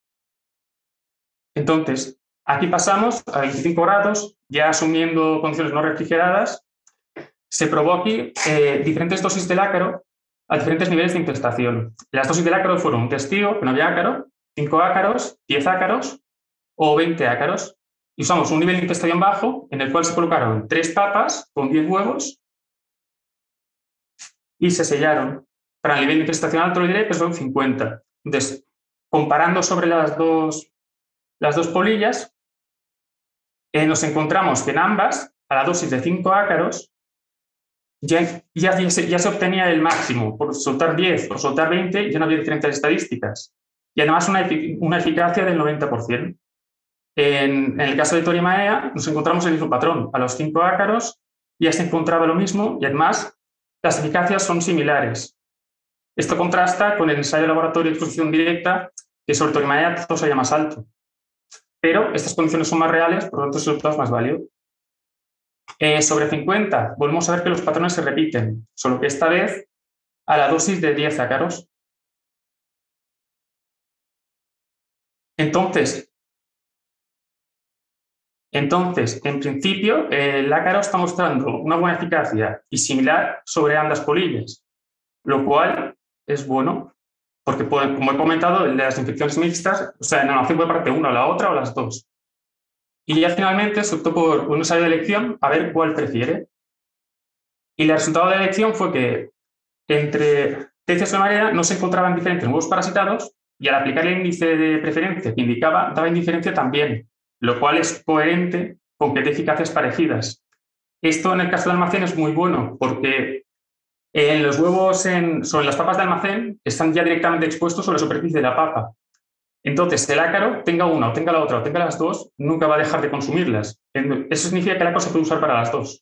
Entonces, aquí pasamos a veinticinco grados, ya asumiendo condiciones no refrigeradas, se probó aquí eh, diferentes dosis del ácaro a diferentes niveles de infestación. Las dosis del ácaro fueron un testigo, que no había ácaro, cinco ácaros, diez ácaros o veinte ácaros. Y usamos un nivel de infestación bajo, en el cual se colocaron tres papas con diez huevos y se sellaron. Para el nivel de infestación alto, lo diré, que son cincuenta. Entonces, comparando sobre las dos, las dos polillas, eh, nos encontramos que en ambas, a la dosis de cinco ácaros, ya, ya, ya, se, ya se obtenía el máximo. Por soltar diez o soltar veinte ya no había diferencias estadísticas. Y además una, una eficacia del noventa por ciento. En, en el caso de Torimaea nos encontramos el mismo patrón. A los cinco ácaros ya se encontraba lo mismo y además las eficacias son similares. Esto contrasta con el ensayo de laboratorio de exposición directa, que sobre Torimaea todo sería más alto. Pero estas condiciones son más reales, por lo tanto el resultado es más válido. Eh, sobre cincuenta, volvemos a ver que los patrones se repiten, solo que esta vez a la dosis de diez ácaros. Entonces, entonces en principio, eh, el ácaro está mostrando una buena eficacia y similar sobre ambas polillas, lo cual es bueno, porque puede, como he comentado, el de las infecciones mixtas, o sea, en la puede parte una o la otra o las dos. Y ya finalmente se optó por un ensayo de elección a ver cuál prefiere. Y el resultado de la elección fue que entre Tecia solanaria no se encontraban diferentes nuevos parasitados y al aplicar el índice de preferencia que indicaba, daba indiferencia también, lo cual es coherente con que de eficacias parecidas. Esto en el caso del almacén es muy bueno porque en los huevos en, sobre las papas de almacén están ya directamente expuestos sobre la superficie de la papa. Entonces, el ácaro, tenga una o tenga la otra o tenga las dos, nunca va a dejar de consumirlas. Eso significa que el ácaro se puede usar para las dos.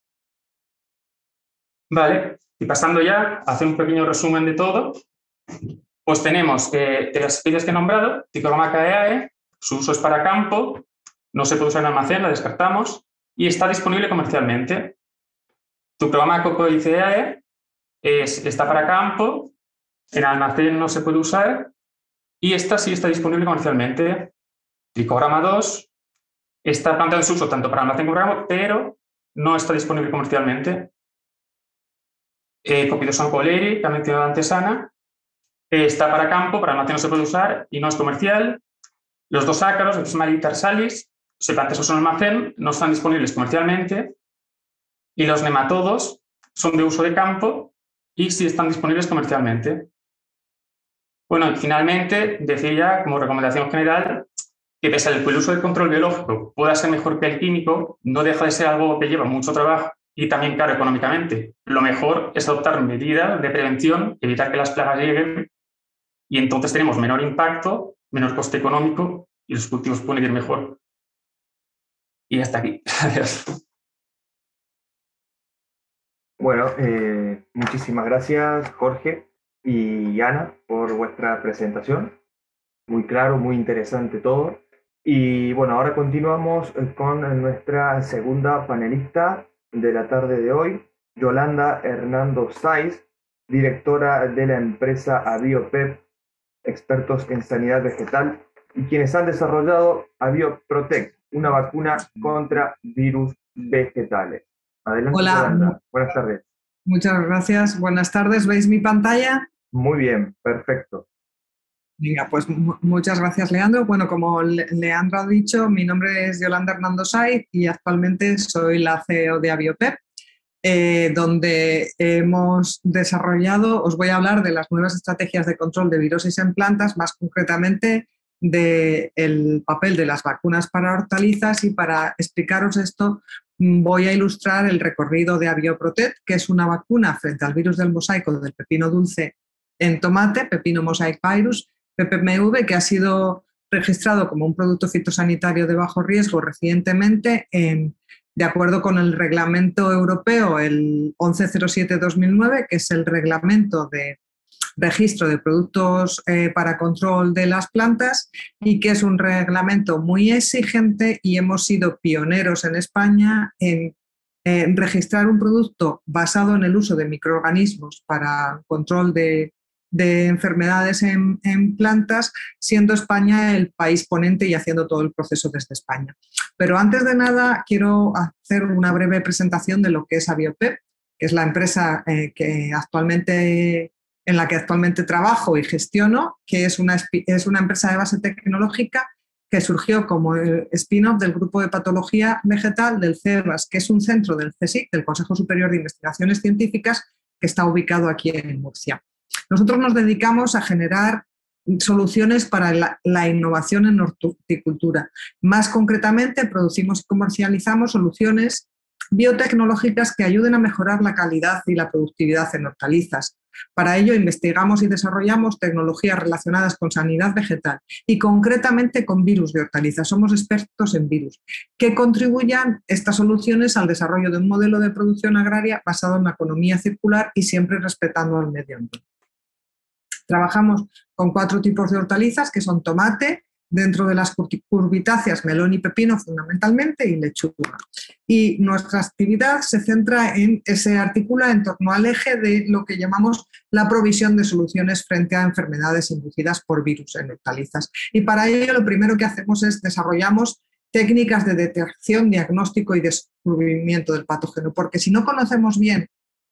Vale, y pasando ya a hacer un pequeño resumen de todo, pues tenemos eh, de las especies que he nombrado, Trichogrammacaeae, su uso es para campo, no se puede usar en almacén, la descartamos, y está disponible comercialmente. Tucrogrammacocoideae es, está para campo, en almacén no se puede usar, y esta sí está disponible comercialmente. Trichogramma dos está planteado su uso tanto para almacén como para campo, pero no está disponible comercialmente. Eh, Copidoson coleri, que ha mencionado antes Ana, eh, está para campo, para almacén no se puede usar y no es comercial. Los dos ácaros, Epsma y Tarsalis, se plantean en almacén, no están disponibles comercialmente. Y los nematodos son de uso de campo y sí están disponibles comercialmente. Bueno, y finalmente, decir ya como recomendación general que pese a que el uso del control biológico pueda ser mejor que el químico, no deja de ser algo que lleva mucho trabajo y también caro económicamente. Lo mejor es adoptar medidas de prevención, evitar que las plagas lleguen y entonces tenemos menor impacto, menor coste económico y los cultivos pueden ir mejor. Y hasta aquí. Gracias. Bueno, eh, muchísimas gracias Jorge y Ana por vuestra presentación. Muy claro, muy interesante todo. Y bueno, ahora continuamos con nuestra segunda panelista de la tarde de hoy, Yolanda Hernando Saiz, directora de la empresa AbioPep, expertos en sanidad vegetal, y quienes han desarrollado AbioProtect, una vacuna contra virus vegetales. Adelante, Hola. Yolanda. Buenas tardes. Muchas gracias. Buenas tardes. ¿Veis mi pantalla? Muy bien, perfecto. Venga, pues muchas gracias, Leandro. Bueno, como Le Leandro ha dicho, mi nombre es Yolanda Hernando Saiz y actualmente soy la C E O de AbioPep, eh, donde hemos desarrollado, os voy a hablar de las nuevas estrategias de control de virosis en plantas, más concretamente del papel de las vacunas para hortalizas, y para explicaros esto voy a ilustrar el recorrido de AbioProtect, que es una vacuna frente al virus del mosaico del pepino dulce en tomate, Pepino Mosaic Virus, P P M V, que ha sido registrado como un producto fitosanitario de bajo riesgo recientemente, en, de acuerdo con el reglamento europeo, el once cero siete dos mil nueve, que es el reglamento de registro de productos eh, para control de las plantas, y que es un reglamento muy exigente, y hemos sido pioneros en España en, en registrar un producto basado en el uso de microorganismos para control de de enfermedades en, en plantas, siendo España el país ponente y haciendo todo el proceso desde España. Pero antes de nada quiero hacer una breve presentación de lo que es AbioPep, que es la empresa eh, que actualmente, en la que actualmente trabajo y gestiono, que es una, es una empresa de base tecnológica que surgió como el spin-off del grupo de patología vegetal del CEBAS, que es un centro del CSIC, del Consejo Superior de Investigaciones Científicas, que está ubicado aquí en Murcia. Nosotros nos dedicamos a generar soluciones para la, la innovación en horticultura. Más concretamente, producimos y comercializamos soluciones biotecnológicas que ayuden a mejorar la calidad y la productividad en hortalizas. Para ello investigamos y desarrollamos tecnologías relacionadas con sanidad vegetal y concretamente con virus de hortalizas. Somos expertos en virus que contribuyan estas soluciones al desarrollo de un modelo de producción agraria basado en la economía circular y siempre respetando al medio ambiente. Trabajamos con cuatro tipos de hortalizas que son tomate, dentro de las curvitáceas, melón y pepino fundamentalmente, y lechuga. Y nuestra actividad se centra en, se articula en torno al eje de lo que llamamos la provisión de soluciones frente a enfermedades inducidas por virus en hortalizas. Y para ello lo primero que hacemos es desarrollamos técnicas de detección, diagnóstico y descubrimiento del patógeno, porque si no conocemos bien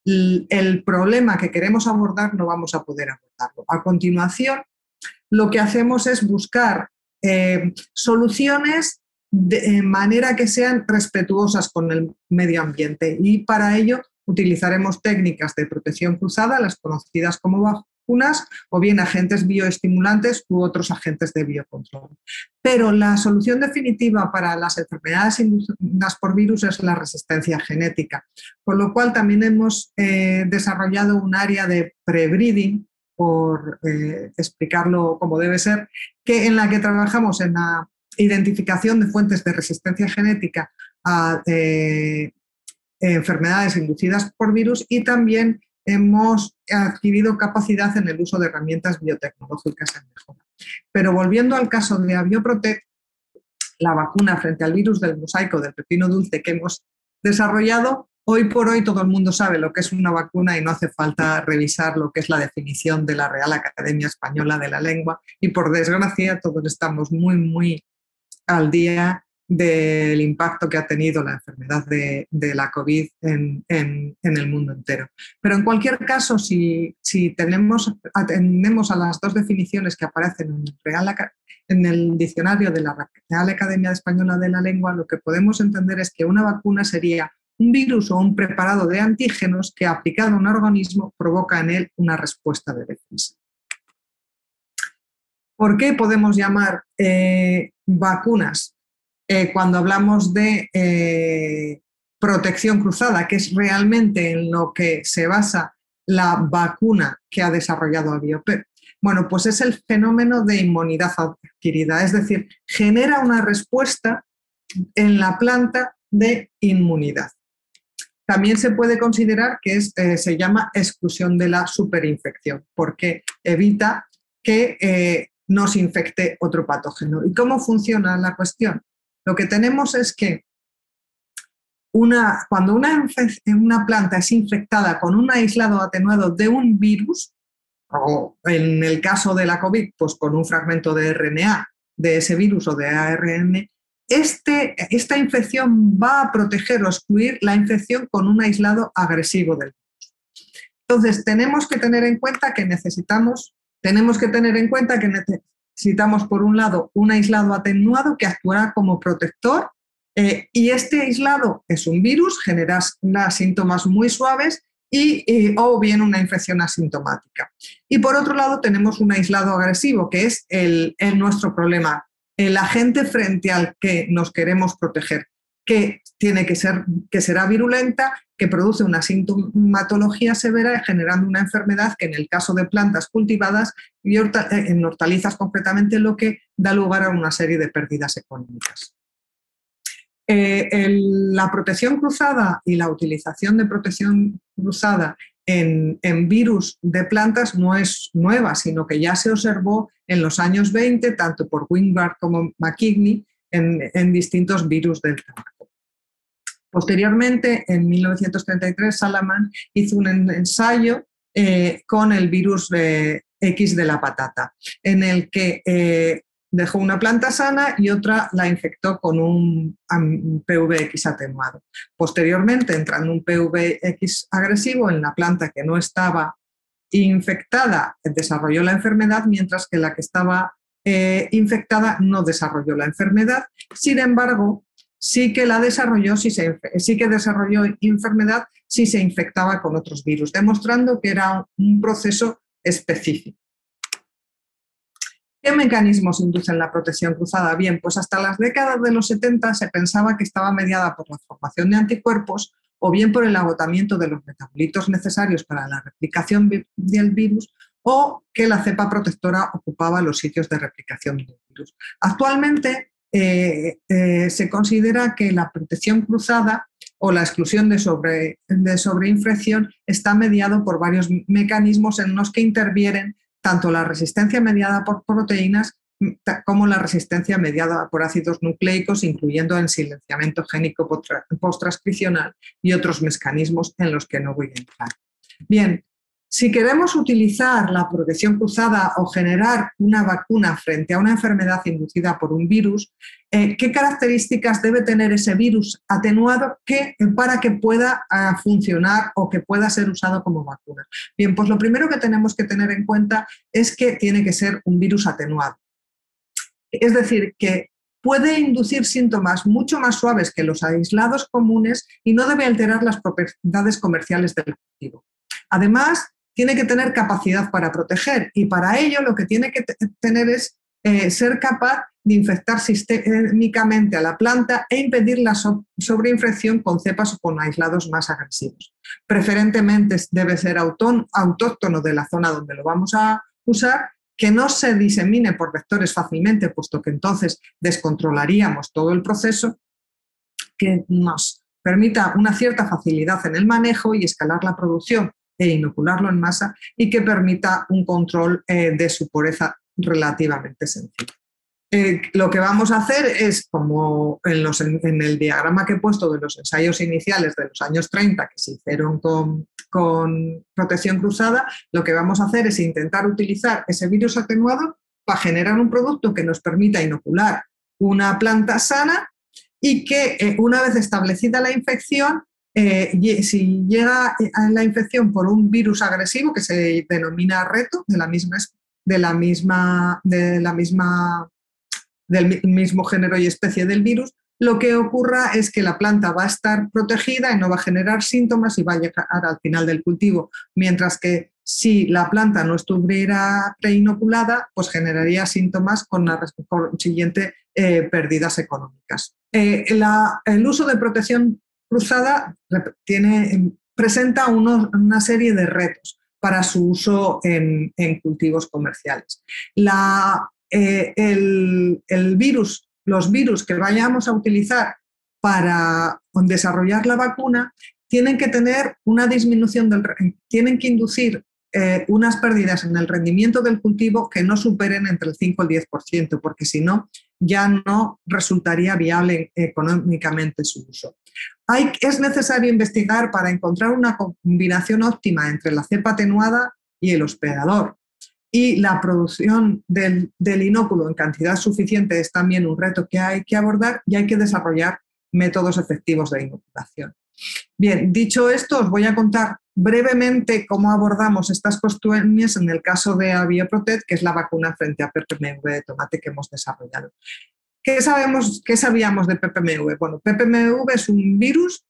el problema que queremos abordar, no vamos a poder abordarlo. A continuación, lo que hacemos es buscar Eh, soluciones de manera que sean respetuosas con el medio ambiente y para ello utilizaremos técnicas de protección cruzada, las conocidas como vacunas, o bien agentes bioestimulantes u otros agentes de biocontrol. Pero la solución definitiva para las enfermedades inducidas por virus es la resistencia genética, con lo cual también hemos eh, desarrollado un área de pre-breeding, por eh, explicarlo como debe ser, que en la que trabajamos en la identificación de fuentes de resistencia genética a eh, enfermedades inducidas por virus y también hemos adquirido capacidad en el uso de herramientas biotecnológicas en mejora. Pero volviendo al caso de Avioprotec, la vacuna frente al virus del mosaico del pepino dulce que hemos desarrollado, hoy por hoy todo el mundo sabe lo que es una vacuna y no hace falta revisar lo que es la definición de la Real Academia Española de la Lengua y por desgracia todos estamos muy, muy al día del impacto que ha tenido la enfermedad de, de la COVID en, en, en el mundo entero. Pero en cualquier caso, si, si tenemos, atendemos a las dos definiciones que aparecen en el, Real, en el diccionario de la Real Academia Española de la Lengua, lo que podemos entender es que una vacuna sería un virus o un preparado de antígenos que aplicado a un organismo provoca en él una respuesta de defensa. ¿Por qué podemos llamar eh, vacunas eh, cuando hablamos de eh, protección cruzada, que es realmente en lo que se basa la vacuna que ha desarrollado Avioper? Bueno, pues es el fenómeno de inmunidad adquirida, es decir, genera una respuesta en la planta de inmunidad. También se puede considerar que es, eh, se llama exclusión de la superinfección, porque evita que eh, nos infecte otro patógeno. ¿Y cómo funciona la cuestión? Lo que tenemos es que una, cuando una, una planta es infectada con un aislado atenuado de un virus, o en el caso de la COVID, pues con un fragmento de R N A de ese virus o de A R N, Este, esta infección va a proteger o excluir la infección con un aislado agresivo del virus. Entonces, tenemos que tener en cuenta que necesitamos, tenemos que tener en cuenta que necesitamos, por un lado, un aislado atenuado que actuará como protector eh, y este aislado es un virus, genera síntomas muy suaves y, y, o bien una infección asintomática. Y por otro lado, tenemos un aislado agresivo, que es el, el nuestro problema. El agente frente al que nos queremos proteger, que tiene que ser, que será virulenta, que produce una sintomatología severa generando una enfermedad que en el caso de plantas cultivadas y en hortalizas concretamente lo que da lugar a una serie de pérdidas económicas. Eh, el, la protección cruzada y la utilización de protección cruzada En, en virus de plantas no es nueva, sino que ya se observó en los años veinte, tanto por Wingard como McKigney, en, en distintos virus del tabaco. Posteriormente, en mil novecientos treinta y tres, Salaman hizo un ensayo eh, con el virus eh, X de la patata, en el que eh, dejó una planta sana y otra la infectó con un P V X atenuado. Posteriormente, entrando un P V X agresivo en la planta que no estaba infectada, desarrolló la enfermedad, mientras que la que estaba eh, infectada no desarrolló la enfermedad. Sin embargo, sí que la desarrolló, sí, se, sí que desarrolló enfermedad si se infectaba con otros virus, demostrando que era un proceso específico. ¿Qué mecanismos inducen la protección cruzada? Bien, pues hasta las décadas de los setenta se pensaba que estaba mediada por la formación de anticuerpos o bien por el agotamiento de los metabolitos necesarios para la replicación del virus, o que la cepa protectora ocupaba los sitios de replicación del virus. Actualmente eh, eh, se considera que la protección cruzada o la exclusión de, sobre, de sobreinfección está mediado por varios mecanismos en los que intervienen tanto la resistencia mediada por proteínas como la resistencia mediada por ácidos nucleicos, incluyendo el silenciamiento génico post-transcripcional y otros mecanismos en los que no voy a entrar. Bien, si queremos utilizar la protección cruzada o generar una vacuna frente a una enfermedad inducida por un virus, eh, ¿qué características debe tener ese virus atenuado que, para que pueda uh, funcionar o que pueda ser usado como vacuna? Bien, pues lo primero que tenemos que tener en cuenta es que tiene que ser un virus atenuado. Es decir, que puede inducir síntomas mucho más suaves que los aislados comunes y no debe alterar las propiedades comerciales del cultivo. Además, tiene que tener capacidad para proteger y para ello lo que tiene que tener es eh, ser capaz de infectar sistémicamente a la planta e impedir la so sobreinfección con cepas o con aislados más agresivos. Preferentemente debe ser autóctono de la zona donde lo vamos a usar, que no se disemine por vectores fácilmente, puesto que entonces descontrolaríamos todo el proceso, que nos permita una cierta facilidad en el manejo y escalar la producción e inocularlo en masa, y que permita un control eh, de su pureza relativamente sencillo. Eh, lo que vamos a hacer es, como en, los, en, en el diagrama que he puesto de los ensayos iniciales de los años treinta que se hicieron con, con protección cruzada, lo que vamos a hacer es intentar utilizar ese virus atenuado para generar un producto que nos permita inocular una planta sana y que eh, una vez establecida la infección, Eh, si llega a la infección por un virus agresivo que se denomina reto, de la misma, de la misma, de la misma, del mismo género y especie del virus, lo que ocurra es que la planta va a estar protegida y no va a generar síntomas y va a llegar al final del cultivo, mientras que si la planta no estuviera preinoculada, pues generaría síntomas con la consiguiente eh, pérdidas económicas. Eh, la, el uso de protección cruzada tiene, presenta unos, una serie de retos para su uso en, en cultivos comerciales. La, eh, el, el virus, los virus que vayamos a utilizar para desarrollar la vacuna tienen que tener una disminución del, tienen que inducir eh, unas pérdidas en el rendimiento del cultivo que no superen entre el cinco y el diez por ciento, porque si no, ya no resultaría viable económicamente su uso. Hay, es necesario investigar para encontrar una combinación óptima entre la cepa atenuada y el hospedador. Y la producción del, del inóculo en cantidad suficiente es también un reto que hay que abordar, y hay que desarrollar métodos efectivos de inoculación. Bien, dicho esto, os voy a contar brevemente cómo abordamos estas cuestiones en el caso de Avioprotect, que es la vacuna frente a P P M V de tomate que hemos desarrollado. ¿Qué, sabemos, ¿Qué sabíamos de P P M V? Bueno, P P M V es un virus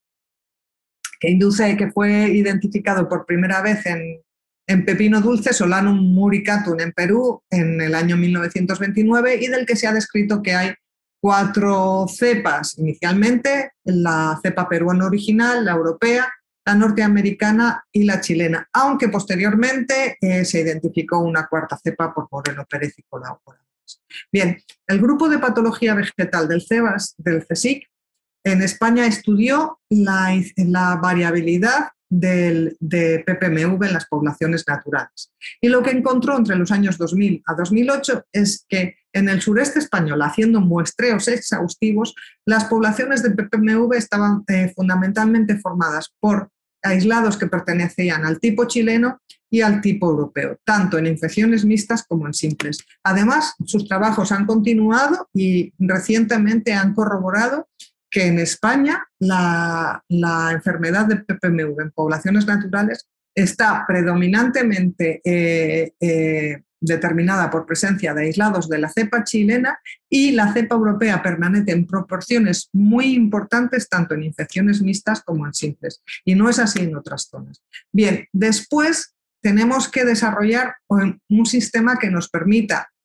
que induce, que fue identificado por primera vez en, en pepino dulce, Solanum muricatum, en Perú, en el año mil novecientos veintinueve, y del que se ha descrito que hay cuatro cepas inicialmente: la cepa peruana original, la europea, la norteamericana y la chilena, aunque posteriormente eh, se identificó una cuarta cepa por Moreno Pérez y colaboradores. Bien, el grupo de patología vegetal del CEBAS, del CSIC, en España estudió la, la variabilidad del, de P P M V en las poblaciones naturales. Y lo que encontró entre los años dos mil a dos mil ocho es que en el sureste español, haciendo muestreos exhaustivos, las poblaciones de P P M V estaban eh, fundamentalmente formadas por aislados que pertenecían al tipo chileno y al tipo europeo, tanto en infecciones mixtas como en simples. Además, sus trabajos han continuado y recientemente han corroborado que en España la, la enfermedad de P P M V en poblaciones naturales está predominantemente eh, eh, determinada por presencia de aislados de la cepa chilena, y la cepa europea permanece en proporciones muy importantes tanto en infecciones mixtas como en simples, y no es así en otras zonas. Bien, después tenemos que desarrollar un sistema que nos permita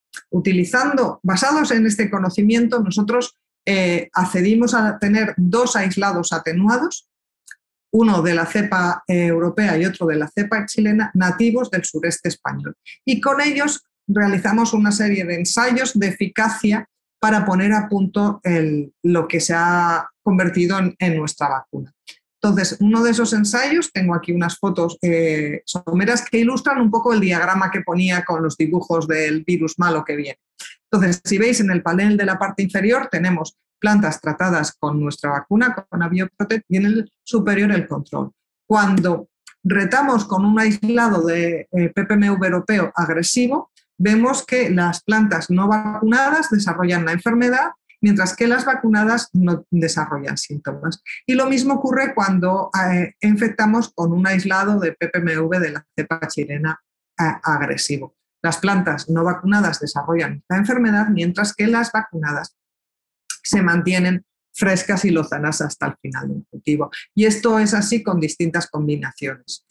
utilizando, basados en este conocimiento, nosotros eh, accedimos a tener dos aislados atenuados, uno de la cepa eh, europea y otro de la cepa chilena, nativos del sureste español. Y con ellos realizamos una serie de ensayos de eficacia para poner a punto el, lo que se ha convertido en, en nuestra vacuna. Entonces, uno de esos ensayos, tengo aquí unas fotos eh, someras que ilustran un poco el diagrama que ponía con los dibujos del virus malo que viene. Entonces, si veis en el panel de la parte inferior tenemos plantas tratadas con nuestra vacuna, con AbioProtect, y en el superior el control. Cuando retamos con un aislado de eh, P P M V europeo agresivo, vemos que las plantas no vacunadas desarrollan la enfermedad, mientras que las vacunadas no desarrollan síntomas. Y lo mismo ocurre cuando eh, infectamos con un aislado de P P M V de la cepa chilena eh, agresivo. Las plantas no vacunadas desarrollan la enfermedad, mientras que las vacunadas se mantienen frescas y lozanas hasta el final del cultivo. Y esto es así con distintas combinaciones.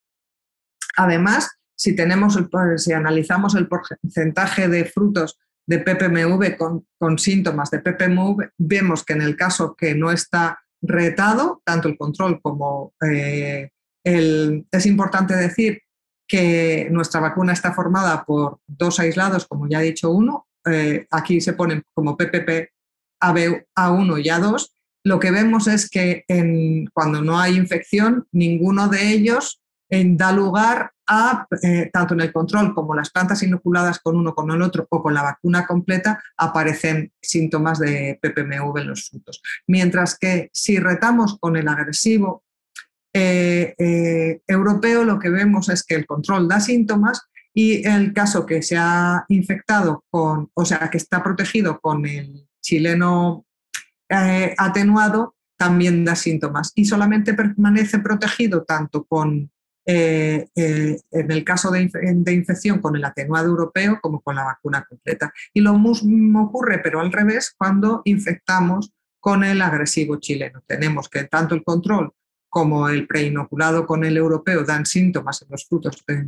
Además, si, tenemos el, si analizamos el porcentaje de frutos de P P M V con, con síntomas de P P M V, vemos que en el caso que no está retado, tanto el control como eh, el... Es importante decir que nuestra vacuna está formada por dos aislados, como ya he dicho uno, eh, aquí se ponen como P P P A uno y A dos. Lo que vemos es que en, cuando no hay infección, ninguno de ellos en, da lugar a, eh, tanto en el control como las plantas inoculadas con uno con el otro o con la vacuna completa, aparecen síntomas de P P M V en los frutos. Mientras que si retamos con el agresivo eh, eh, europeo, lo que vemos es que el control da síntomas y el caso que se ha infectado con, o sea, que está protegido con el chileno eh, atenuado, también da síntomas y solamente permanece protegido tanto con Eh, eh, en el caso de, inf de infección con el atenuado europeo como con la vacuna completa. Y lo mismo ocurre, pero al revés, cuando infectamos con el agresivo chileno. Tenemos que tanto el control como el preinoculado con el europeo dan síntomas en los frutos de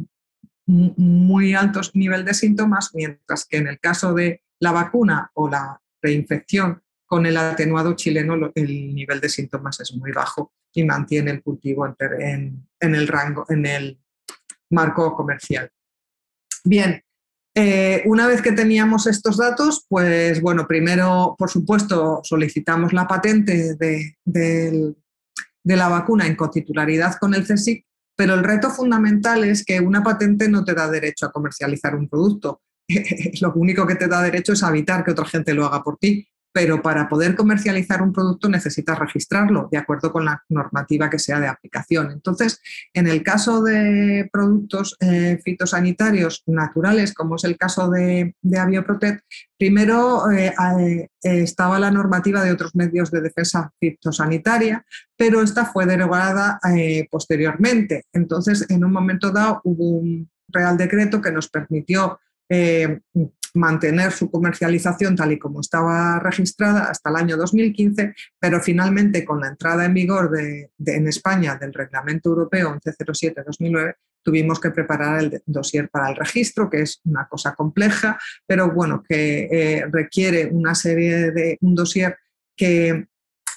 muy altos nivel de síntomas, mientras que en el caso de la vacuna o la reinfección con el atenuado chileno el nivel de síntomas es muy bajo y mantiene el cultivo en, en el rango, en el marco comercial. Bien, eh, una vez que teníamos estos datos, pues bueno, primero, por supuesto, solicitamos la patente de, de, de la vacuna en cotitularidad con el CSIC, pero el reto fundamental es que una patente no te da derecho a comercializar un producto. Lo único que te da derecho es a evitar que otra gente lo haga por ti. Pero para poder comercializar un producto necesitas registrarlo de acuerdo con la normativa que sea de aplicación. Entonces, en el caso de productos eh, fitosanitarios naturales, como es el caso de, de AbioProtect, primero eh, eh, estaba la normativa de otros medios de defensa fitosanitaria, pero esta fue derogada eh, posteriormente. Entonces, en un momento dado hubo un Real Decreto que nos permitió eh, mantener su comercialización tal y como estaba registrada hasta el año dos mil quince, pero finalmente con la entrada en vigor de, de, en España del Reglamento Europeo once cero siete guion dos mil nueve tuvimos que preparar el dossier para el registro, que es una cosa compleja, pero bueno, que eh, requiere una serie de un dossier que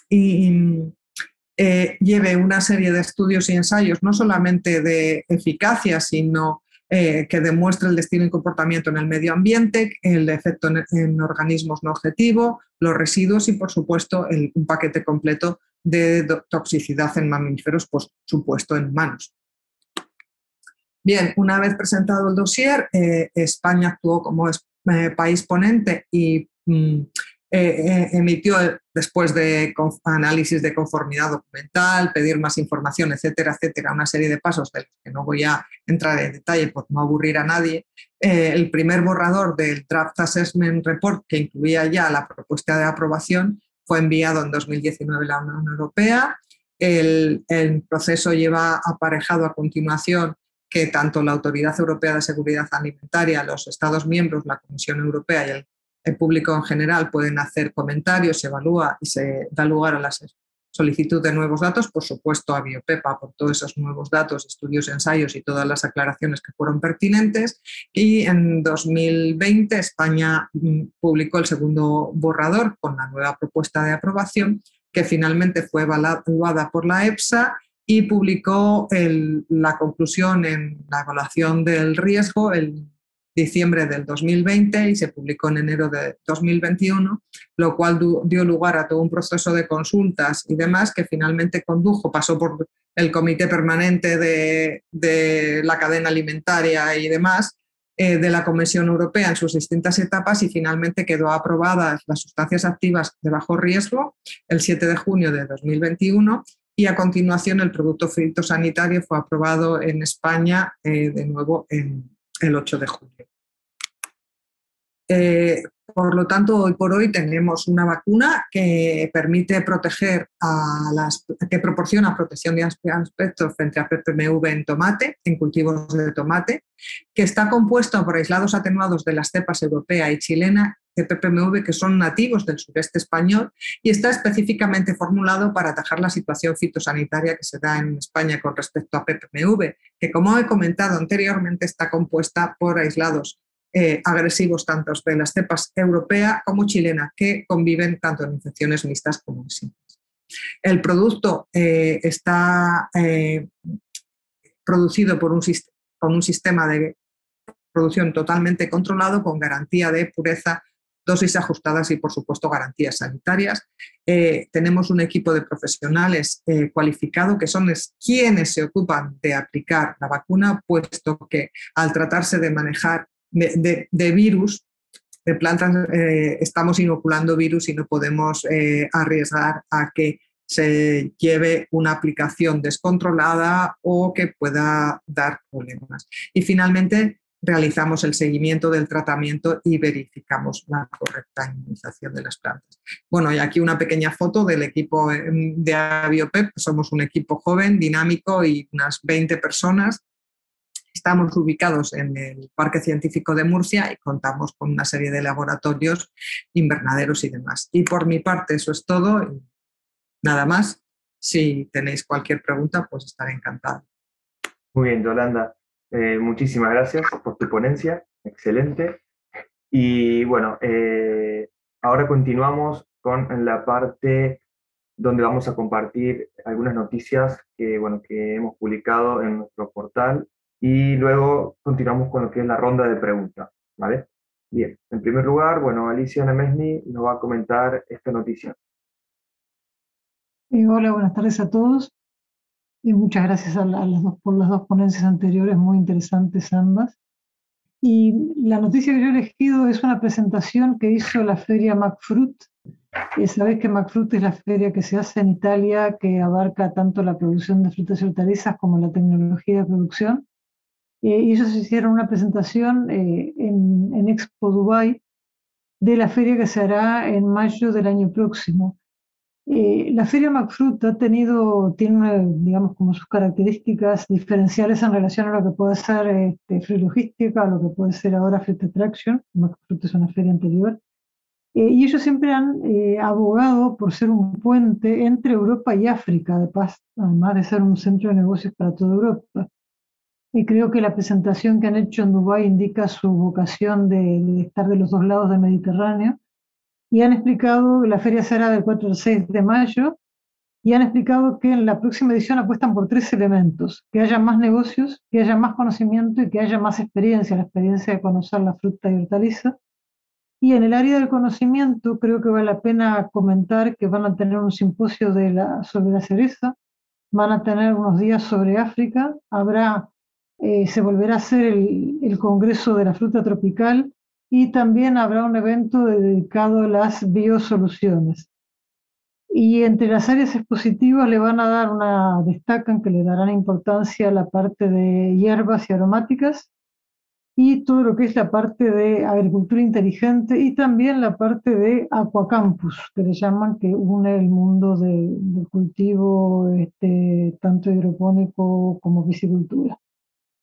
y, eh, lleve una serie de estudios y ensayos, no solamente de eficacia, sino Eh, que demuestre el destino y comportamiento en el medio ambiente, el efecto en, en organismos no objetivo, los residuos y, por supuesto, el, un paquete completo de toxicidad en mamíferos, por supuesto, en humanos. Bien, una vez presentado el dossier, eh, España actuó como es, eh, país ponente y mm, eh, emitió, después de análisis de conformidad documental, pedir más información, etcétera, etcétera, una serie de pasos de los que no voy a entrar en detalle por no aburrir a nadie, eh, el primer borrador del Draft Assessment Report, que incluía ya la propuesta de aprobación, fue enviado en dos mil diecinueve a la Unión Europea. El, el proceso lleva aparejado a continuación que tanto la Autoridad Europea de Seguridad Alimentaria, los Estados miembros, la Comisión Europea y el El público en general pueden hacer comentarios, se evalúa y se da lugar a las solicitud de nuevos datos, por supuesto a Biopep por todos esos nuevos datos, estudios, ensayos y todas las aclaraciones que fueron pertinentes, y en dos mil veinte España publicó el segundo borrador con la nueva propuesta de aprobación, que finalmente fue evaluada por la EFSA y publicó el, la conclusión en la evaluación del riesgo el diciembre del dos mil veinte y se publicó en enero de dos mil veintiuno, lo cual dio lugar a todo un proceso de consultas y demás que finalmente condujo, pasó por el Comité Permanente de, de la Cadena Alimentaria y demás eh, de la Comisión Europea en sus distintas etapas, y finalmente quedó aprobadas las sustancias activas de bajo riesgo el siete de junio de dos mil veintiuno, y a continuación el producto fitosanitario fue aprobado en España eh, de nuevo en el ocho de julio. Eh, por lo tanto, hoy por hoy tenemos una vacuna que permite proteger a las, que proporciona protección de aspectos frente a P P M V en tomate, en cultivos de tomate, que está compuesto por aislados atenuados de las cepas europea y chilena de P P M V que son nativos del sureste español, y está específicamente formulado para atajar la situación fitosanitaria que se da en España con respecto a P P M V, que, como he comentado anteriormente, está compuesta por aislados Eh, agresivos tanto de las cepas europea como chilena, que conviven tanto en infecciones mixtas como en simples. El producto eh, está eh, producido por un, con un sistema de producción totalmente controlado, con garantía de pureza, dosis ajustadas y, por supuesto, garantías sanitarias. Eh, tenemos un equipo de profesionales eh, cualificado que son quienes se ocupan de aplicar la vacuna, puesto que al tratarse de manejar De, de, de virus, de plantas, eh, estamos inoculando virus y no podemos eh, arriesgar a que se lleve una aplicación descontrolada o que pueda dar problemas. Y finalmente realizamos el seguimiento del tratamiento y verificamos la correcta inmunización de las plantas. Bueno, y aquí una pequeña foto del equipo de Biopep. Somos un equipo joven, dinámico y unas veinte personas. Estamos ubicados en el Parque Científico de Murcia y contamos con una serie de laboratorios, invernaderos y demás. Y por mi parte eso es todo. Nada más. Si tenéis cualquier pregunta, pues estaré encantada. Muy bien, Yolanda. Eh, muchísimas gracias por tu ponencia. Excelente. Y bueno, eh, ahora continuamos con la parte donde vamos a compartir algunas noticias que, bueno, que hemos publicado en nuestro portal. Y luego continuamos con lo que es la ronda de preguntas, ¿vale? Bien, en primer lugar, bueno, Alicia Nemesny nos va a comentar esta noticia. Eh, hola, buenas tardes a todos. Y muchas gracias a, la, a las dos, por las dos ponencias anteriores, muy interesantes ambas. Y la noticia que yo he elegido es una presentación que hizo la feria McFruit. Eh, Sabéis que McFruit es la feria que se hace en Italia, que abarca tanto la producción de frutas y hortalizas como la tecnología de producción. Eh, y ellos hicieron una presentación eh, en, en Expo Dubai de la feria que se hará en mayo del año próximo. Eh, la feria McFruit ha tenido, tiene una, digamos, como sus características diferenciales en relación a lo que puede ser este, Free Logística, a lo que puede ser ahora Fruit Attraction. McFruit es una feria anterior. Eh, y ellos siempre han eh, abogado por ser un puente entre Europa y África, de paz, además de ser un centro de negocios para toda Europa. Y creo que la presentación que han hecho en Dubái indica su vocación de, de estar de los dos lados del Mediterráneo. Y han explicado que la feria será del cuatro al seis de mayo, y han explicado que en la próxima edición apuestan por tres elementos: que haya más negocios, que haya más conocimiento y que haya más experiencia, la experiencia de conocer la fruta y hortaliza. Y en el área del conocimiento creo que vale la pena comentar que van a tener un simposio de la, sobre la cereza, van a tener unos días sobre África, habrá Eh, se volverá a hacer el, el Congreso de la Fruta Tropical, y también habrá un evento dedicado a las biosoluciones. Y entre las áreas expositivas le van a dar una, destacan que le darán importancia a la parte de hierbas y aromáticas, y todo lo que es la parte de agricultura inteligente, y también la parte de aquacampus, que le llaman, que une el mundo de, del cultivo este, tanto hidropónico como piscicultura.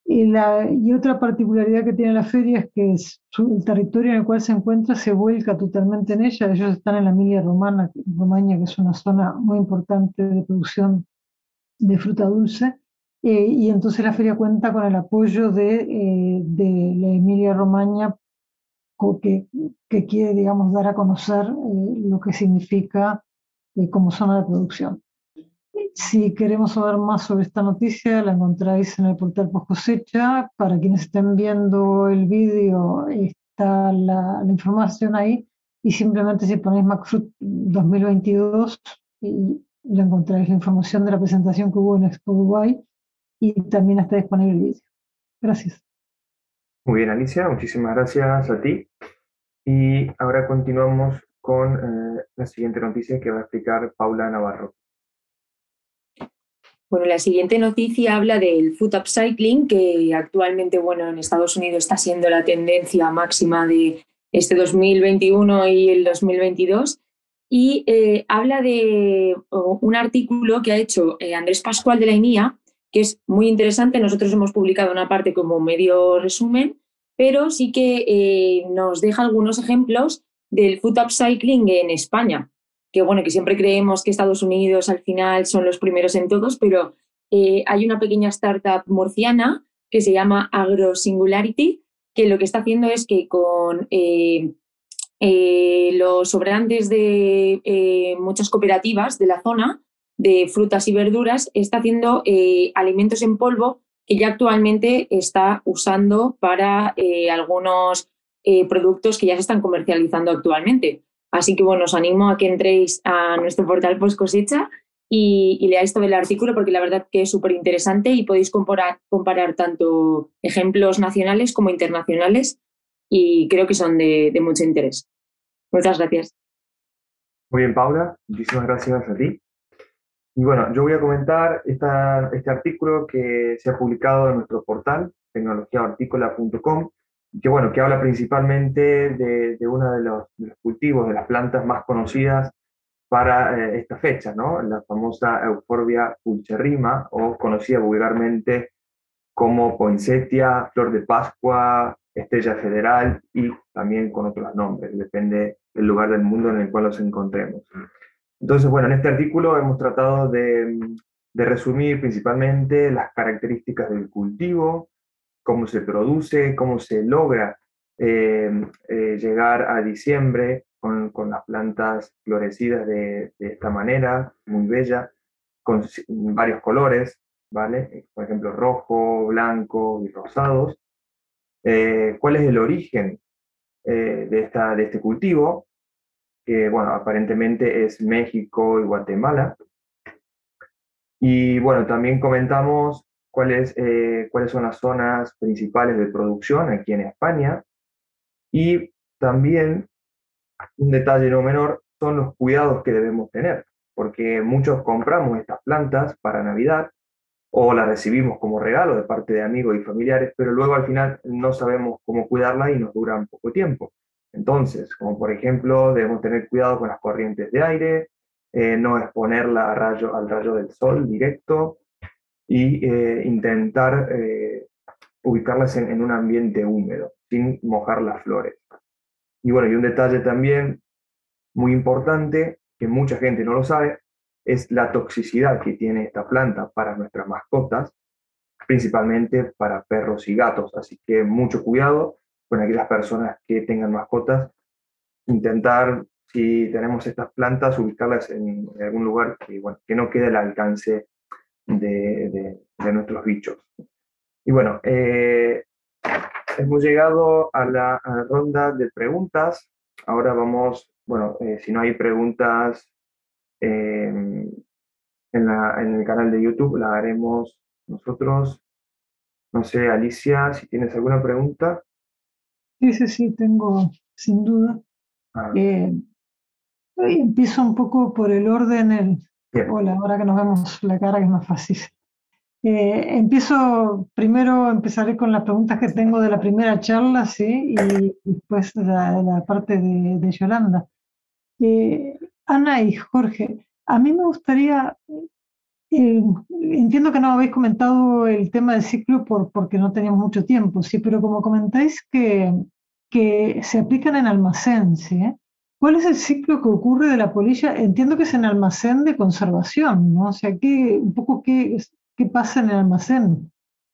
Y, la, y otra particularidad que tiene la feria es que es su- el territorio en el cual se encuentra se vuelca totalmente en ella. Ellos están en la Emilia Romana, Romagna, que es una zona muy importante de producción de fruta dulce. Eh, y entonces la feria cuenta con el apoyo de, eh, de la Emilia Romagna, co- que, que quiere, digamos, dar a conocer eh, lo que significa eh, como zona de producción. Si queremos saber más sobre esta noticia, la encontráis en el portal Post Cosecha. Para quienes estén viendo el vídeo, está la, la información ahí. Y simplemente si ponéis MacFruit dos mil veintidós, y la encontráis la información de la presentación que hubo en Expo Dubai, y también está disponible el vídeo. Gracias. Muy bien, Alicia, muchísimas gracias a ti. Y ahora continuamos con eh, la siguiente noticia que va a explicar Paula Navarro. Bueno, la siguiente noticia habla del food upcycling, que actualmente, bueno, en Estados Unidos está siendo la tendencia máxima de este dos mil veintiuno y el dos mil veintidós. Y eh, habla de oh, un artículo que ha hecho eh, Andrés Pascual de la I N I A, que es muy interesante. Nosotros hemos publicado una parte como medio resumen, pero sí que eh, nos deja algunos ejemplos del food upcycling en España. Que bueno, que siempre creemos que Estados Unidos al final son los primeros en todos, pero eh, hay una pequeña startup murciana que se llama AgroSingularity, que lo que está haciendo es que con eh, eh, los sobrantes de eh, muchas cooperativas de la zona, de frutas y verduras, está haciendo eh, alimentos en polvo que ya actualmente está usando para eh, algunos eh, productos que ya se están comercializando actualmente. Así que bueno, os animo a que entréis a nuestro portal Post Cosecha y, y leáis todo el artículo, porque la verdad que es súper interesante y podéis comparar, comparar tanto ejemplos nacionales como internacionales, y creo que son de, de mucho interés. Muchas gracias. Muy bien, Paula, muchísimas gracias a ti. Y bueno, yo voy a comentar esta, este artículo que se ha publicado en nuestro portal, tecnología hortícola punto com, que bueno, que habla principalmente de, de uno de los, de los cultivos, de las plantas más conocidas para eh, esta fecha, ¿no? La famosa Euphorbia pulcherrima, o conocida vulgarmente como poinsettia, flor de Pascua, estrella federal, y también con otros nombres, depende del lugar del mundo en el cual nos encontremos. Entonces, bueno, en este artículo hemos tratado de, de resumir principalmente las características del cultivo, cómo se produce, cómo se logra eh, eh, llegar a diciembre con, con las plantas florecidas de, de esta manera, muy bella, con varios colores, ¿vale? Por ejemplo, rojo, blanco y rosados. Eh, ¿cuál es el origen eh, de, esta, de este cultivo? Que, bueno, aparentemente es México y Guatemala. Y, bueno, también comentamos cuáles, eh, cuáles son las zonas principales de producción aquí en España. Y también, un detalle no menor, son los cuidados que debemos tener, porque muchos compramos estas plantas para Navidad o las recibimos como regalo de parte de amigos y familiares, pero luego al final no sabemos cómo cuidarla y nos duran poco tiempo. Entonces, como por ejemplo, debemos tener cuidado con las corrientes de aire, eh, no exponerla a rayo, al rayo del sol directo, y eh, intentar eh, ubicarlas en, en un ambiente húmedo, sin mojar las flores. Y bueno, y un detalle también muy importante, que mucha gente no lo sabe, es la toxicidad que tiene esta planta para nuestras mascotas, principalmente para perros y gatos. Así que mucho cuidado con aquellas personas que tengan mascotas. Intentar, si tenemos estas plantas, ubicarlas en, en algún lugar que, bueno, que no quede al alcance de, de, de nuestros bichos. Y bueno, eh, hemos llegado a la, a la ronda de preguntas. Ahora vamos, bueno, eh, si no hay preguntas eh, en, la, en el canal de YouTube, la haremos nosotros. No sé, Alicia, si tienes alguna pregunta. Sí, sí, sí, tengo sin duda. Ah, Eh, y empiezo un poco por el orden. El, bien. hola, ahora que nos vemos la cara, que es más fácil. Eh, empiezo, primero empezaré con las preguntas que tengo de la primera charla, ¿sí? Y después la, la parte de, de Yolanda. Eh, Ana y Jorge, a mí me gustaría Eh, entiendo que no habéis comentado el tema del ciclo por, porque no teníamos mucho tiempo, sí, pero como comentáis que, que se aplican en almacén, ¿sí? ¿Cuál es el ciclo que ocurre de la polilla? Entiendo que es en almacén de conservación, ¿no? O sea, ¿qué, un poco qué, qué pasa en el almacén?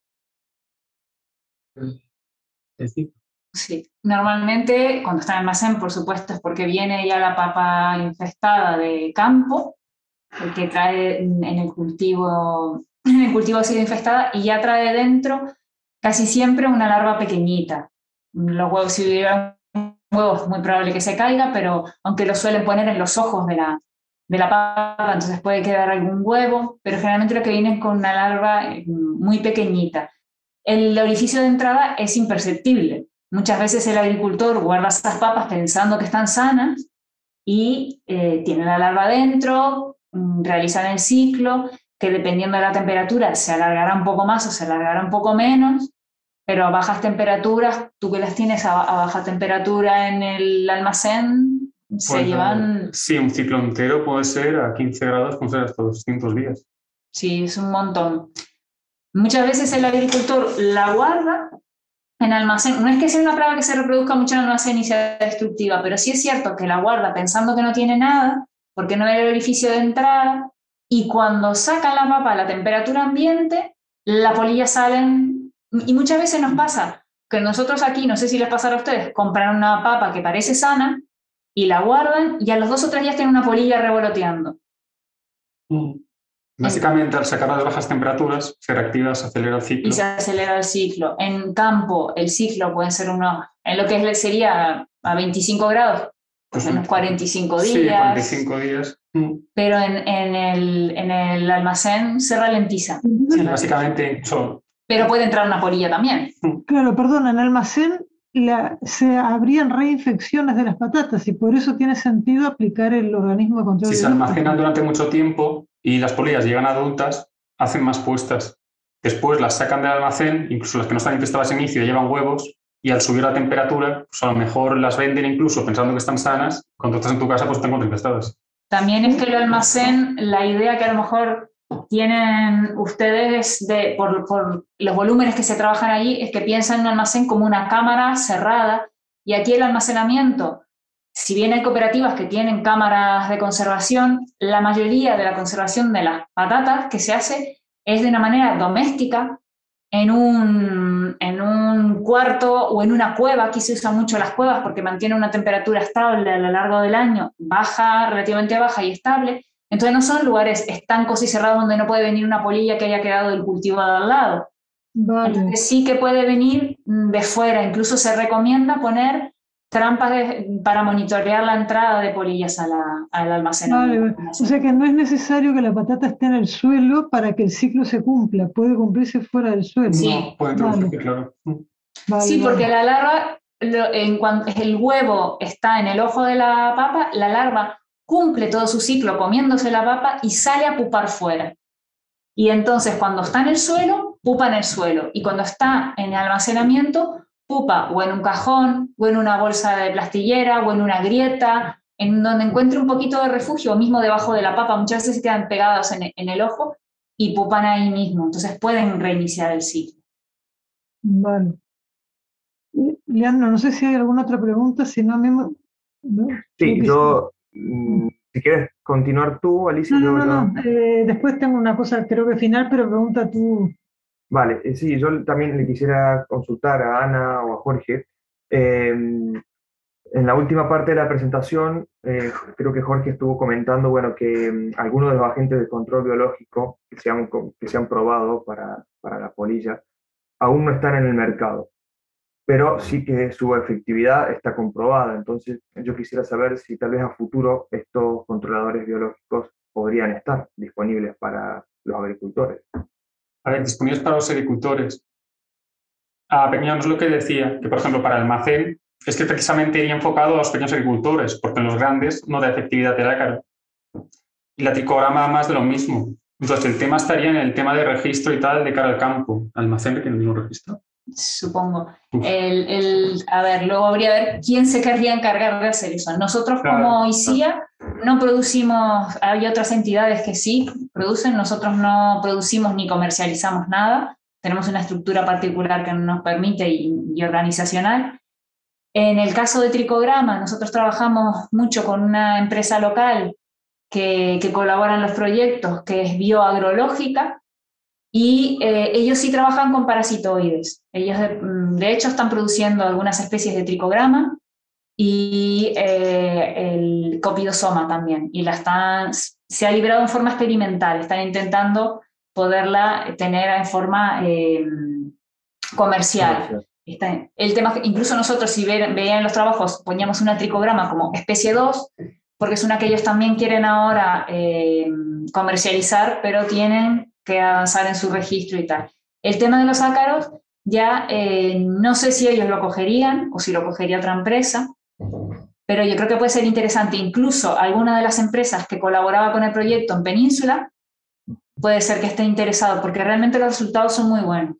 Sí, normalmente cuando está en almacén, por supuesto, es porque viene ya la papa infestada de campo, que trae en el cultivo, en el cultivo ha sido infestada y ya trae dentro casi siempre una larva pequeñita. Los huevos, si hubieran huevos, es muy probable que se caiga, pero aunque lo suelen poner en los ojos de la, de la papa, entonces puede quedar algún huevo, pero generalmente lo que viene es con una larva muy pequeñita. El orificio de entrada es imperceptible. Muchas veces el agricultor guarda esas papas pensando que están sanas y eh, tiene la larva dentro, realizan el ciclo, que dependiendo de la temperatura se alargará un poco más o se alargará un poco menos, pero a bajas temperaturas, tú que las tienes a, a baja temperatura en el almacén, se Pues, llevan... Sí, un ciclo entero puede ser a quince grados, puede ser hasta doscientos días. Sí, es un montón. Muchas veces el agricultor la guarda en almacén. No es que sea una plaga que se reproduzca mucho en almacén y sea destructiva, pero sí es cierto que la guarda pensando que no tiene nada, porque no hay el orificio de entrada, y cuando sacan la papa a la temperatura ambiente, la polilla salen, y muchas veces nos pasa que nosotros aquí, no sé si les pasará a ustedes, compran una papa que parece sana y la guardan y a los dos o tres días tienen una polilla revoloteando. Mm. Básicamente, al sacar las bajas temperaturas, se reactiva, se acelera el ciclo. Y se acelera el ciclo. En campo, el ciclo puede ser uno, en lo que sería a veinticinco grados, pues unos cuarenta y cinco días. Sí, cuarenta y cinco días. Pero en, en, el, en el almacén se ralentiza. Sí, básicamente, son. Pero puede entrar una polilla también. Claro, perdón, en el almacén la, se habrían reinfecciones de las patatas y por eso tiene sentido aplicar el organismo de control. Si se almacenan durante mucho tiempo y las polillas llegan adultas, hacen más puestas. Después las sacan del almacén, incluso las que no están infestadas de inicio llevan huevos y al subir la temperatura, pues a lo mejor las venden incluso pensando que están sanas, cuando estás en tu casa pues te encuentras infestadas. También es que el almacén, la idea que a lo mejor tienen ustedes de, por, por los volúmenes que se trabajan allí, es que piensan en un almacén como una cámara cerrada, y aquí el almacenamiento, si bien hay cooperativas que tienen cámaras de conservación, la mayoría de la conservación de las patatas que se hace es de una manera doméstica, en un, en un cuarto o en una cueva. Aquí se usan mucho las cuevas porque mantienen una temperatura estable a lo largo del año, baja, relativamente baja y estable. Entonces no son lugares estancos y cerrados donde no puede venir una polilla que haya quedado del cultivo de al lado. Vale. Entonces sí que puede venir de fuera. Incluso se recomienda poner trampas de, para monitorear la entrada de polillas a la, al almacenamiento. Vale. O sea que no es necesario que la patata esté en el suelo para que el ciclo se cumpla, puede cumplirse fuera del suelo. Sí, no, puede introducirse, vale. Claro. Vale, sí, vale. Porque la larva, en cuanto el huevo está en el ojo de la papa, la larva cumple todo su ciclo comiéndose la papa y sale a pupar fuera. Y entonces cuando está en el suelo, pupa en el suelo. Y cuando está en el almacenamiento, pupa o en un cajón, o en una bolsa de plastillera, o en una grieta, en donde encuentre un poquito de refugio, o mismo debajo de la papa. Muchas veces se quedan pegados en, en el ojo y pupan ahí mismo. Entonces pueden reiniciar el ciclo. Vale. Leandro, no sé si hay alguna otra pregunta, si no, mismo... ¿no? Sí, yo... Sí. Si quieres continuar tú, Alicia. No, no, yo, no, no. Eh, después tengo una cosa, creo que final, pero pregunta tú. Vale, eh, sí, yo también le quisiera consultar a Ana o a Jorge. Eh, en la última parte de la presentación, eh, creo que Jorge estuvo comentando, bueno, que um, algunos de los agentes de control biológico que se han, que se han probado para, para la polilla aún no están en el mercado, pero sí que su efectividad está comprobada. Entonces yo quisiera saber si tal vez a futuro estos controladores biológicos podrían estar disponibles para los agricultores. A ver, disponibles para los agricultores. Ah, pequeños, lo que decía, que por ejemplo para el almacén es que precisamente iría enfocado a los pequeños agricultores, porque en los grandes no da efectividad el ácaro. Y la tricograma más de lo mismo. Entonces el tema estaría en el tema de registro y tal de cara al campo. Almacén que tiene el mismo registro. supongo. El, el, a ver, luego habría que ver quién se querría encargar de hacer eso. Nosotros Claro, como I C I A no producimos, hay otras entidades que sí producen, nosotros no producimos ni comercializamos nada, tenemos una estructura particular que nos permite y, y organizacional. En el caso de Tricograma, nosotros trabajamos mucho con una empresa local que, que colabora en los proyectos, que es Bioagrológica, y eh, ellos sí trabajan con parasitoides. Ellos, de, de hecho, están produciendo algunas especies de Tricograma y eh, el Copidosoma también. Y la están, se ha liberado en forma experimental. Están intentando poderla tener en forma eh, comercial. Comercial. Está, el tema, incluso nosotros, si veían ve los trabajos, poníamos una Tricograma como especie dos, porque es una que ellos también quieren ahora eh, comercializar, pero tienen que avanzar en su registro y tal. El tema de los ácaros, ya eh, no sé si ellos lo cogerían o si lo cogería otra empresa, pero yo creo que puede ser interesante. Incluso alguna de las empresas que colaboraba con el proyecto en Península puede ser que esté interesado, porque realmente los resultados son muy buenos.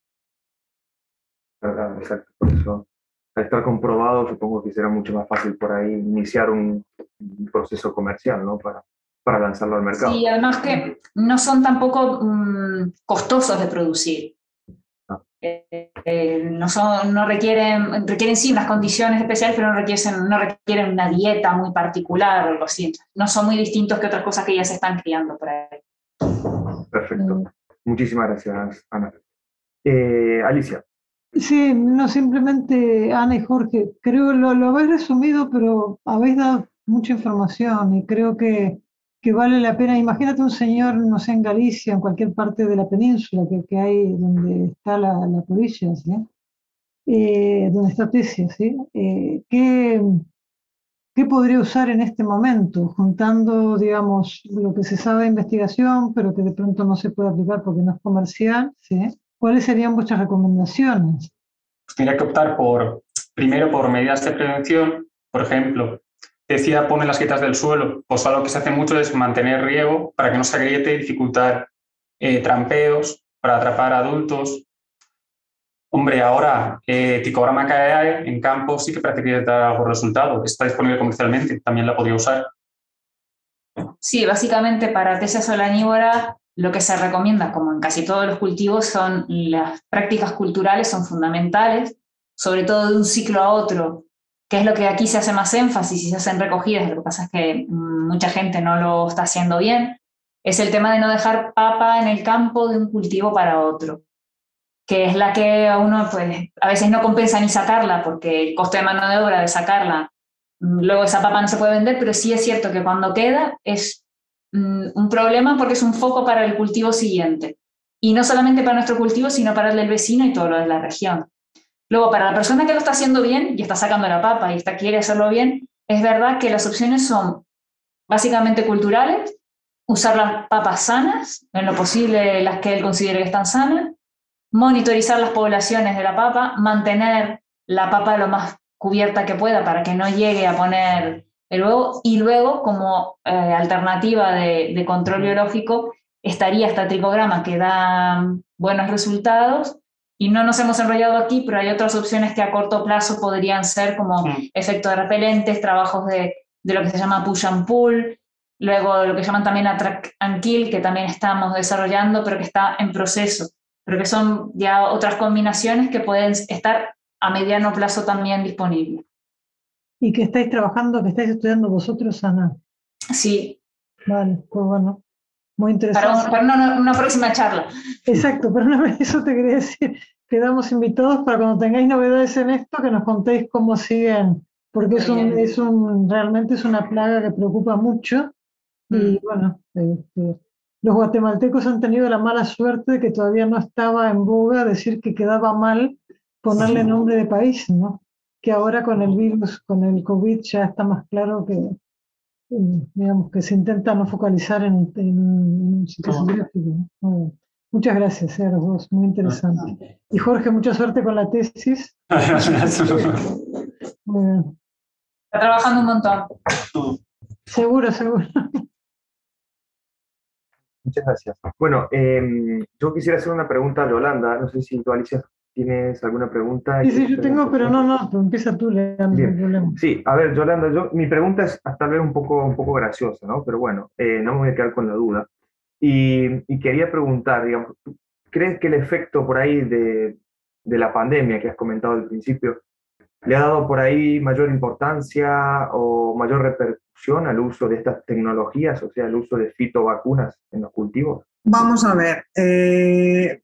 ¿Verdad? Exacto, por eso, al estar comprobado, supongo que será mucho más fácil por ahí iniciar un, un proceso comercial, ¿no? Para, para lanzarlo al mercado. Sí, además que no son tampoco mmm, costosos de producir. Ah. Eh, eh, no, son, no requieren, requieren sí unas condiciones especiales, pero no requieren, no requieren una dieta muy particular o algo así. No son muy distintos que otras cosas que ya se están criando por ahí. Perfecto. Mm. Muchísimas gracias, Ana. Eh, Alicia. Sí, no, simplemente Ana y Jorge, creo lo, lo habéis resumido, pero habéis dado mucha información y creo que, que vale la pena. Imagínate un señor, no sé, en Galicia, en cualquier parte de la península que, que hay donde está la, la provincia, ¿sí? Eh, donde está Tesia, ¿sí? Eh, ¿qué, ¿Qué podría usar en este momento? Juntando, digamos, lo que se sabe de investigación, pero que de pronto no se puede aplicar porque no es comercial, ¿sí? ¿Cuáles serían vuestras recomendaciones? Pues tendría que optar por, primero, por medidas de prevención. Por ejemplo, decía pone las grietas del suelo. Pues algo que se hace mucho es mantener riego para que no se agriete y dificultar eh, trampeos para atrapar adultos. Hombre, ahora eh, Tricograma K E A E en campo sí que parece que da algún resultado. Está disponible comercialmente, también la podría usar. Sí, básicamente para Tesia solanívora lo que se recomienda, como en casi todos los cultivos, son las prácticas culturales, son fundamentales, sobre todo de un ciclo a otro, que es lo que aquí se hace más énfasis y se hacen recogidas. Lo que pasa es que mucha gente no lo está haciendo bien. Es el tema de no dejar papa en el campo de un cultivo para otro, que es la que a uno pues, a veces no compensa ni sacarla, porque el coste de mano de obra de sacarla, luego esa papa no se puede vender, pero sí es cierto que cuando queda es un problema porque es un foco para el cultivo siguiente. Y no solamente para nuestro cultivo, sino para el del vecino y todo lo de la región. Luego, para la persona que lo está haciendo bien y está sacando la papa y está, quiere hacerlo bien, es verdad que las opciones son básicamente culturales, usar las papas sanas, en lo posible las que él considere que están sanas, monitorizar las poblaciones de la papa, mantener la papa lo más cubierta que pueda para que no llegue a poner el huevo, y luego como eh, alternativa de, de control biológico estaría esta Tricograma que da buenos resultados, y no nos hemos enrollado aquí, pero hay otras opciones que a corto plazo podrían ser como sí. efectos de repelentes, trabajos de, de lo que se llama push and pull, luego lo que llaman también attract and kill, que también estamos desarrollando, pero que está en proceso, pero que son ya otras combinaciones que pueden estar a mediano plazo también disponibles. ¿Y que estáis trabajando, que estáis estudiando vosotros, Ana? Sí. Vale, pues bueno, muy interesante. Para, un, para una, una próxima charla. Exacto, pero no, eso te quería decir. Quedamos invitados para cuando tengáis novedades en esto, que nos contéis cómo siguen, porque es un, es un, realmente es una plaga que preocupa mucho. Mm. Y bueno, este, los guatemaltecos han tenido la mala suerte de que todavía no estaba en boga decir que quedaba mal ponerle nombre de país, ¿no? Que ahora con el virus, con el COVID, ya está más claro que, digamos, que se intenta no focalizar en, en un sitio geográfico, ¿no? Muchas gracias a los dos, muy interesante. Y Jorge, mucha suerte con la tesis. Muy bien. Está trabajando un montón. Seguro, seguro. Muchas gracias. Bueno, eh, yo quisiera hacer una pregunta a Yolanda, no sé si tú, Alicia, ¿tienes alguna pregunta? Sí, sí, yo tengo, pero no, no, empieza tú, Leandro, no hay Bien. problema. Sí, a ver, Yolanda, yo, mi pregunta es tal vez un poco, un poco graciosa, ¿no? Pero bueno, eh, no me voy a quedar con la duda. Y, y quería preguntar, digamos, ¿tú ¿crees que el efecto por ahí de, de la pandemia que has comentado al principio le ha dado por ahí mayor importancia o mayor repercusión al uso de estas tecnologías, o sea, el uso de fitovacunas en los cultivos? Vamos a ver, eh,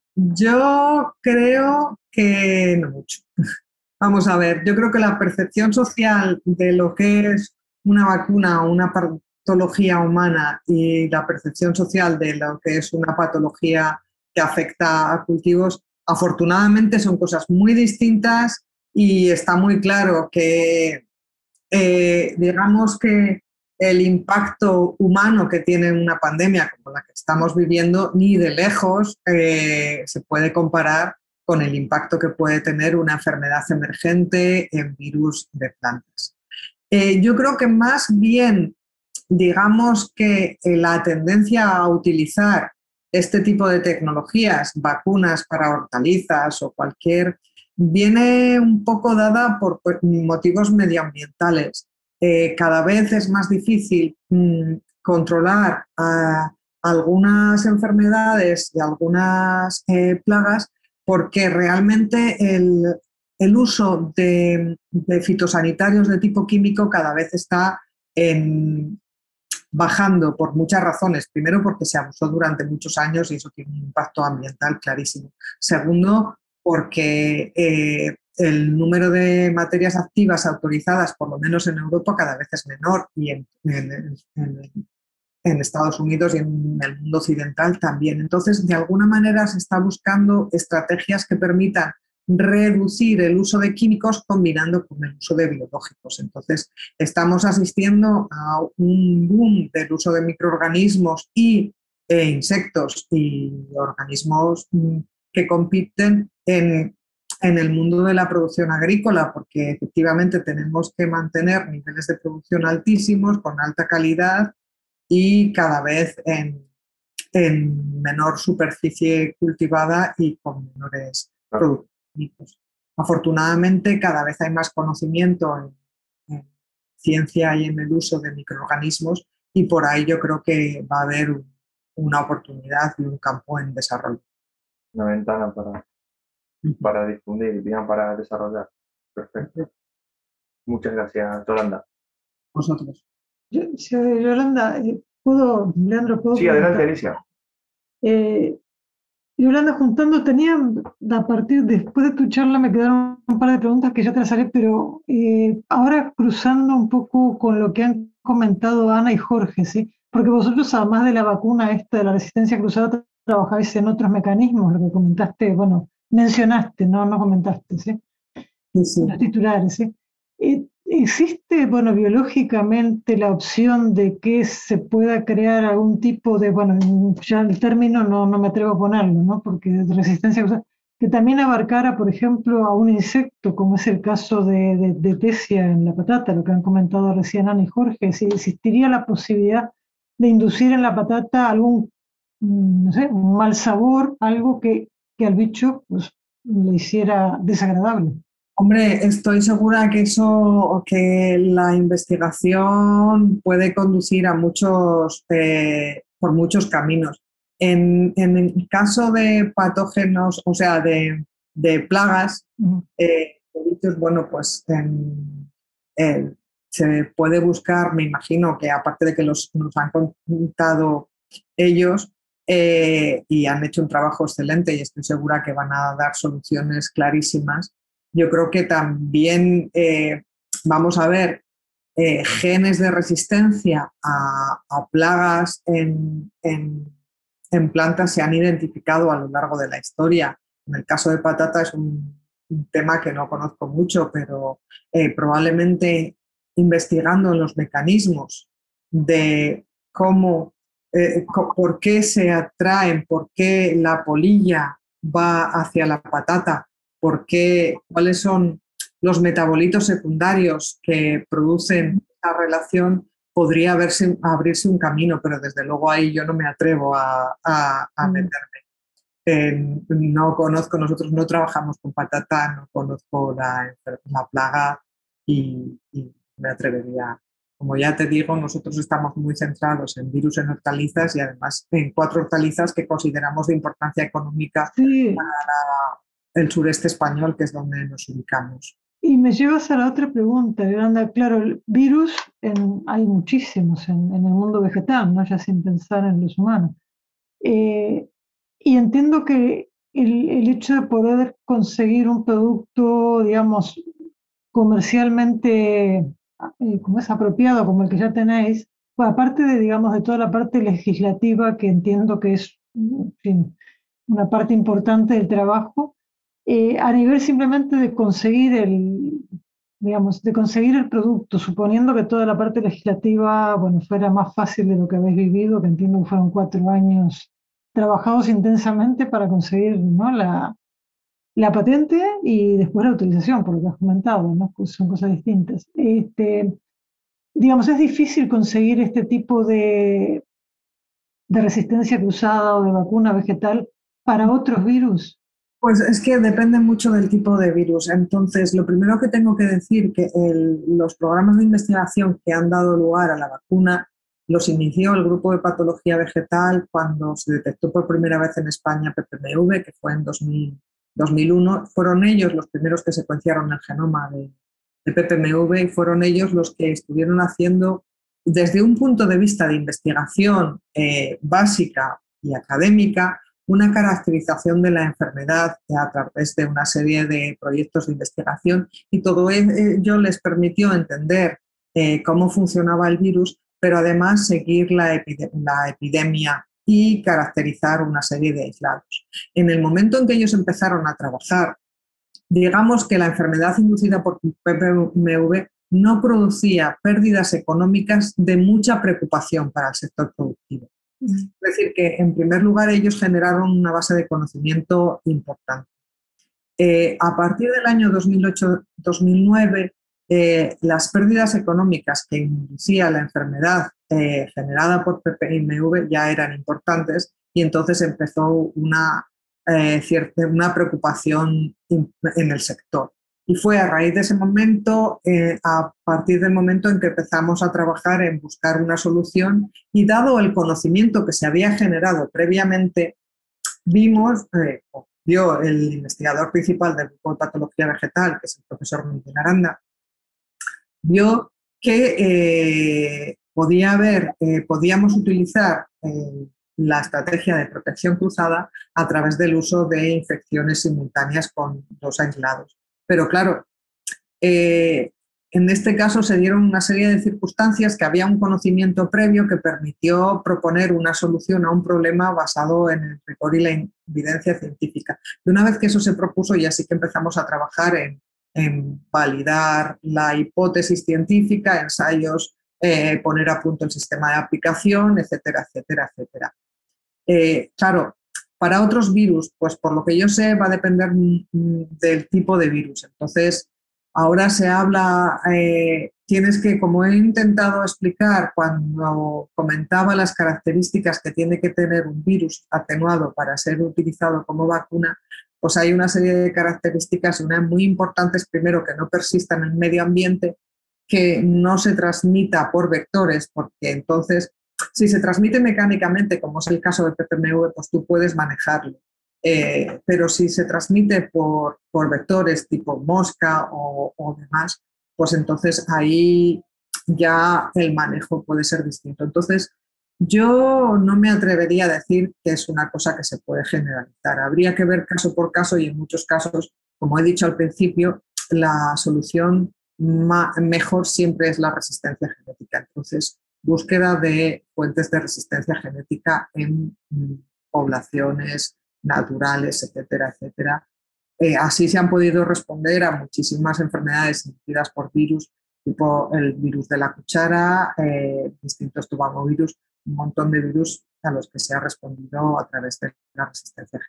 yo creo que no mucho. Vamos a ver, yo creo que la percepción social de lo que es una vacuna o una patología humana y la percepción social de lo que es una patología que afecta a cultivos, afortunadamente son cosas muy distintas y está muy claro que, eh, digamos que el impacto humano que tiene una pandemia como la que estamos viviendo ni de lejos eh, se puede comparar con el impacto que puede tener una enfermedad emergente en virus de plantas. Eh, yo creo que más bien, digamos que eh, la tendencia a utilizar este tipo de tecnologías, vacunas para hortalizas o cualquier, viene un poco dada por motivos medioambientales. Eh, cada vez es más difícil mmm, controlar a algunas enfermedades de algunas eh, plagas porque realmente el, el uso de, de fitosanitarios de tipo químico cada vez está en, bajando por muchas razones. Primero, porque se abusó durante muchos años y eso tiene un impacto ambiental clarísimo. Segundo, porque eh, el número de materias activas autorizadas, por lo menos en Europa, cada vez es menor y en, en, en, en Estados Unidos y en el mundo occidental también. Entonces, de alguna manera se está buscando estrategias que permitan reducir el uso de químicos combinando con el uso de biológicos. Entonces, estamos asistiendo a un boom del uso de microorganismos y e insectos y organismos que compiten en, en el mundo de la producción agrícola, porque efectivamente tenemos que mantener niveles de producción altísimos, con alta calidad y cada vez en, en menor superficie cultivada y con menores productos. Afortunadamente, cada vez hay más conocimiento en, en ciencia y en el uso de microorganismos y por ahí yo creo que va a haber un, una oportunidad y un campo en desarrollo. Una ventana para, para difundir, digamos, para desarrollar. Perfecto. Muchas gracias, Yolanda. Vosotros. Yo, Yolanda, ¿puedo, Leandro, puedo Sí, adelante, Alicia. Eh, Yolanda, juntando, tenía, a partir, después de tu charla me quedaron un par de preguntas que ya te las haré, pero eh, ahora cruzando un poco con lo que han comentado Ana y Jorge, ¿sí? Porque vosotros, además de la vacuna esta de la resistencia cruzada, trabajáis en otros mecanismos, lo que comentaste, bueno, mencionaste, no, no comentaste, ¿sí? Sí, sí. Los titulares, ¿sí? Eh, ¿Existe, bueno, biológicamente la opción de que se pueda crear algún tipo de, bueno, ya el término no, no me atrevo a ponerlo, ¿no? Porque de resistencia, que también abarcara, por ejemplo, a un insecto, como es el caso de, de, de tesia en la patata, lo que han comentado recién Ana y Jorge, si existiría la posibilidad de inducir en la patata algún, no sé, un mal sabor, algo que, que al bicho pues, le hiciera desagradable. Hombre, estoy segura que eso, que la investigación puede conducir a muchos, eh, por muchos caminos. En, en el caso de patógenos, o sea, de, de plagas, eh, bueno, pues en, eh, se puede buscar, me imagino que aparte de que los, nos han contado ellos eh, y han hecho un trabajo excelente y estoy segura que van a dar soluciones clarísimas. Yo creo que también eh, vamos a ver eh, genes de resistencia a, a plagas en, en, en plantas se han identificado a lo largo de la historia. En el caso de patata es un, un tema que no conozco mucho, pero eh, probablemente investigando los mecanismos de cómo, eh, por qué se atraen, por qué la polilla va hacia la patata, por qué, cuáles son los metabolitos secundarios que producen esa relación, podría haberse, abrirse un camino, pero desde luego ahí yo no me atrevo a, a, a meterme. Eh, no conozco, nosotros no trabajamos con patata, no conozco la, la plaga y, y me atrevería. Como ya te digo, nosotros estamos muy centrados en virus en hortalizas y además en cuatro hortalizas que consideramos de importancia económica Sí, para el sureste español, que es donde nos ubicamos. y me llevas a la otra pregunta, Yolanda. Claro, el virus en- hay muchísimos en, en el mundo vegetal, ¿no? Ya sin pensar en los humanos. Eh, y entiendo que el, el hecho de poder conseguir un producto, digamos, comercialmente eh, como es apropiado, como el que ya tenéis, pues aparte de, digamos, de toda la parte legislativa que entiendo que es, en fin, una parte importante del trabajo, eh, a nivel simplemente de conseguir el, digamos, de conseguir el producto, suponiendo que toda la parte legislativa, bueno, fuera más fácil de lo que habéis vivido, que entiendo que fueron cuatro años trabajados intensamente para conseguir, ¿no? la, la patente y después la autorización, por lo que has comentado, ¿no? Pues son cosas distintas. Este, digamos, es difícil conseguir este tipo de, de resistencia cruzada o de vacuna vegetal para otros virus. Pues es que depende mucho del tipo de virus. Entonces, lo primero que tengo que decir que el, los programas de investigación que han dado lugar a la vacuna los inició el grupo de patología vegetal cuando se detectó por primera vez en España P P M V, que fue en dos mil, dos mil uno. Fueron ellos los primeros que secuenciaron el genoma de, de P P M V y fueron ellos los que estuvieron haciendo, desde un punto de vista de investigación eh, básica y académica, una caracterización de la enfermedad a través de una serie de proyectos de investigación, y todo ello les permitió entender eh, cómo funcionaba el virus, pero además seguir la, epide la epidemia y caracterizar una serie de aislados. En el momento en que ellos empezaron a trabajar, digamos que la enfermedad inducida por P P M V no producía pérdidas económicas de mucha preocupación para el sector productivo. Es decir, que en primer lugar ellos generaron una base de conocimiento importante. Eh, a partir del año dos mil ocho dos mil nueve, eh, las pérdidas económicas que inducía la enfermedad eh, generada por P P M V ya eran importantes y entonces empezó una, eh, cierta, una preocupación en el sector. Y fue a raíz de ese momento, eh, a partir del momento en que empezamos a trabajar en buscar una solución y dado el conocimiento que se había generado previamente, vimos, eh, vio el investigador principal del grupo de patología vegetal, que es el profesor Miguel Aranda, vio que eh, podía haber, eh, podíamos utilizar eh, la estrategia de protección cruzada a través del uso de infecciones simultáneas con dos aislados. Pero claro, eh, en este caso se dieron una serie de circunstancias que había un conocimiento previo que permitió proponer una solución a un problema basado en el rigor y la evidencia científica. Y una vez que eso se propuso, ya sí que empezamos a trabajar en, en validar la hipótesis científica, ensayos, eh, poner a punto el sistema de aplicación, etcétera, etcétera, etcétera. Eh, claro, para otros virus, pues por lo que yo sé, va a depender del tipo de virus. Entonces, ahora se habla, eh, tienes que, como he intentado explicar cuando comentaba las características que tiene que tener un virus atenuado para ser utilizado como vacuna, pues hay una serie de características, una muy importantes, primero, que no persistan en el medio ambiente, que no se transmita por vectores, porque entonces, si se transmite mecánicamente, como es el caso del P P M V, pues tú puedes manejarlo. Eh, pero si se transmite por, por vectores tipo mosca o, o demás, pues entonces ahí ya el manejo puede ser distinto. Entonces, yo no me atrevería a decir que es una cosa que se puede generalizar. Habría que ver caso por caso y en muchos casos, como he dicho al principio, la solución mejor siempre es la resistencia genética. Entonces, búsqueda de fuentes de resistencia genética en poblaciones naturales, etcétera, etcétera. Eh, así se han podido responder a muchísimas enfermedades inducidas por virus, tipo el virus de la cuchara, eh, distintos tubamovirus, un montón de virus a los que se ha respondido a través de la resistencia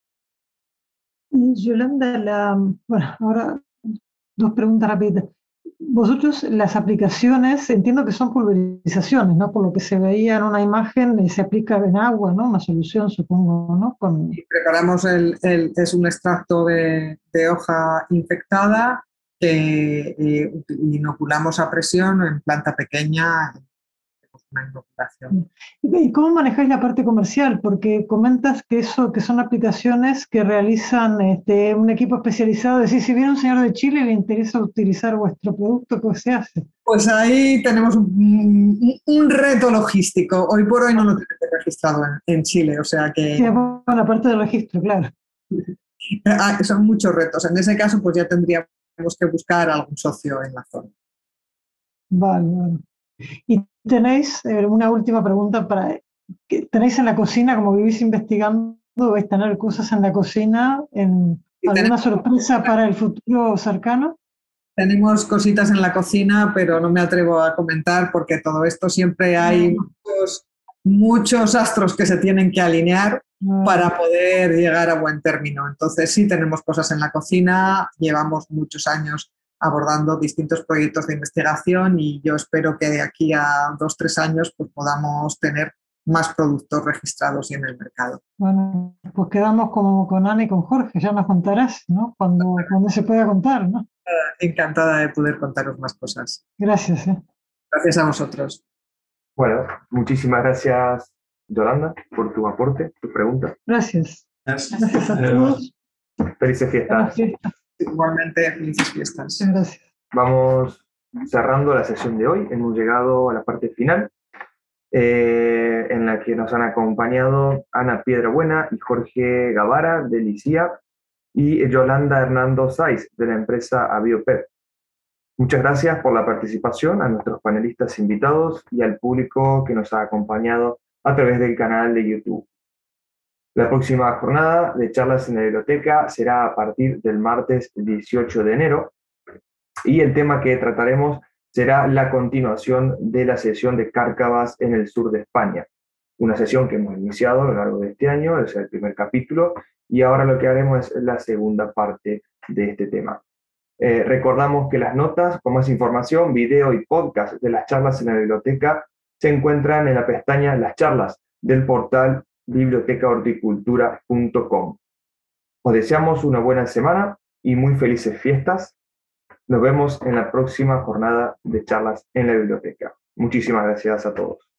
genética. Yolanda, la, bueno, ahora dos preguntas rápidas. vosotros las aplicaciones, entiendo que son pulverizaciones, ¿no? Por lo que se veía en una imagen, eh, se aplica en agua, ¿no? Una solución, supongo, ¿no? Con... Y preparamos el, el, es un extracto de, de hoja infectada que eh, inoculamos a presión en planta pequeña, una inoculación. ¿Y cómo manejáis la parte comercial? Porque comentas que eso, que son aplicaciones que realizan este, un equipo especializado. Es decir, si viene un señor de Chile y le interesa utilizar vuestro producto, ¿qué se hace? Pues ahí tenemos un, un, un reto logístico. Hoy por hoy no lo tenemos registrado en, en Chile, o sea que... Sí, bueno, la parte del registro, claro. Son muchos retos. En ese caso, pues ya tendríamos que buscar algún socio en la zona. Vale, vale. Y tenéis eh, una última pregunta para... ¿Tenéis en la cocina, como vivís investigando, vais a tener cosas en la cocina, en Y alguna tenemos, sorpresa para el futuro cercano? Tenemos cositas en la cocina, pero no me atrevo a comentar porque todo esto siempre hay muchos, muchos astros que se tienen que alinear para poder llegar a buen término. Entonces sí tenemos cosas en la cocina, llevamos muchos años abordando distintos proyectos de investigación y yo espero que de aquí a dos, tres años pues, podamos tener más productos registrados y en el mercado. Bueno, pues quedamos como con Ana y con Jorge, ya nos contarás, ¿no? Cuando, cuando se pueda contar, ¿no? Encantada de poder contaros más cosas. Gracias. ¿eh? Gracias a vosotros. Bueno, muchísimas gracias, Yolanda, por tu aporte, tu pregunta. Gracias. Gracias. Gracias a todos. Felices fiestas. Fiestas. Igualmente, felices fiestas. Gracias. Vamos cerrando la sesión de hoy. Hemos llegado a la parte final, eh, en la que nos han acompañado Ana Piedrabuena y Jorge Gavara de Licía y Yolanda Hernando Saiz de la empresa Abiopep. Muchas gracias por la participación a nuestros panelistas invitados y al público que nos ha acompañado a través del canal de YouTube. La próxima jornada de charlas en la biblioteca será a partir del martes dieciocho de enero y el tema que trataremos será la continuación de la sesión de Cárcavas en el sur de España. Una sesión que hemos iniciado a lo largo de este año, es el primer capítulo, y ahora lo que haremos es la segunda parte de este tema. Eh, recordamos que las notas con más información, video y podcast de las charlas en la biblioteca se encuentran en la pestaña Las charlas del portal biblioteca horticultura punto com. Os deseamos una buena semana y muy felices fiestas. Nos vemos en la próxima jornada de charlas en la biblioteca. Muchísimas gracias a todos.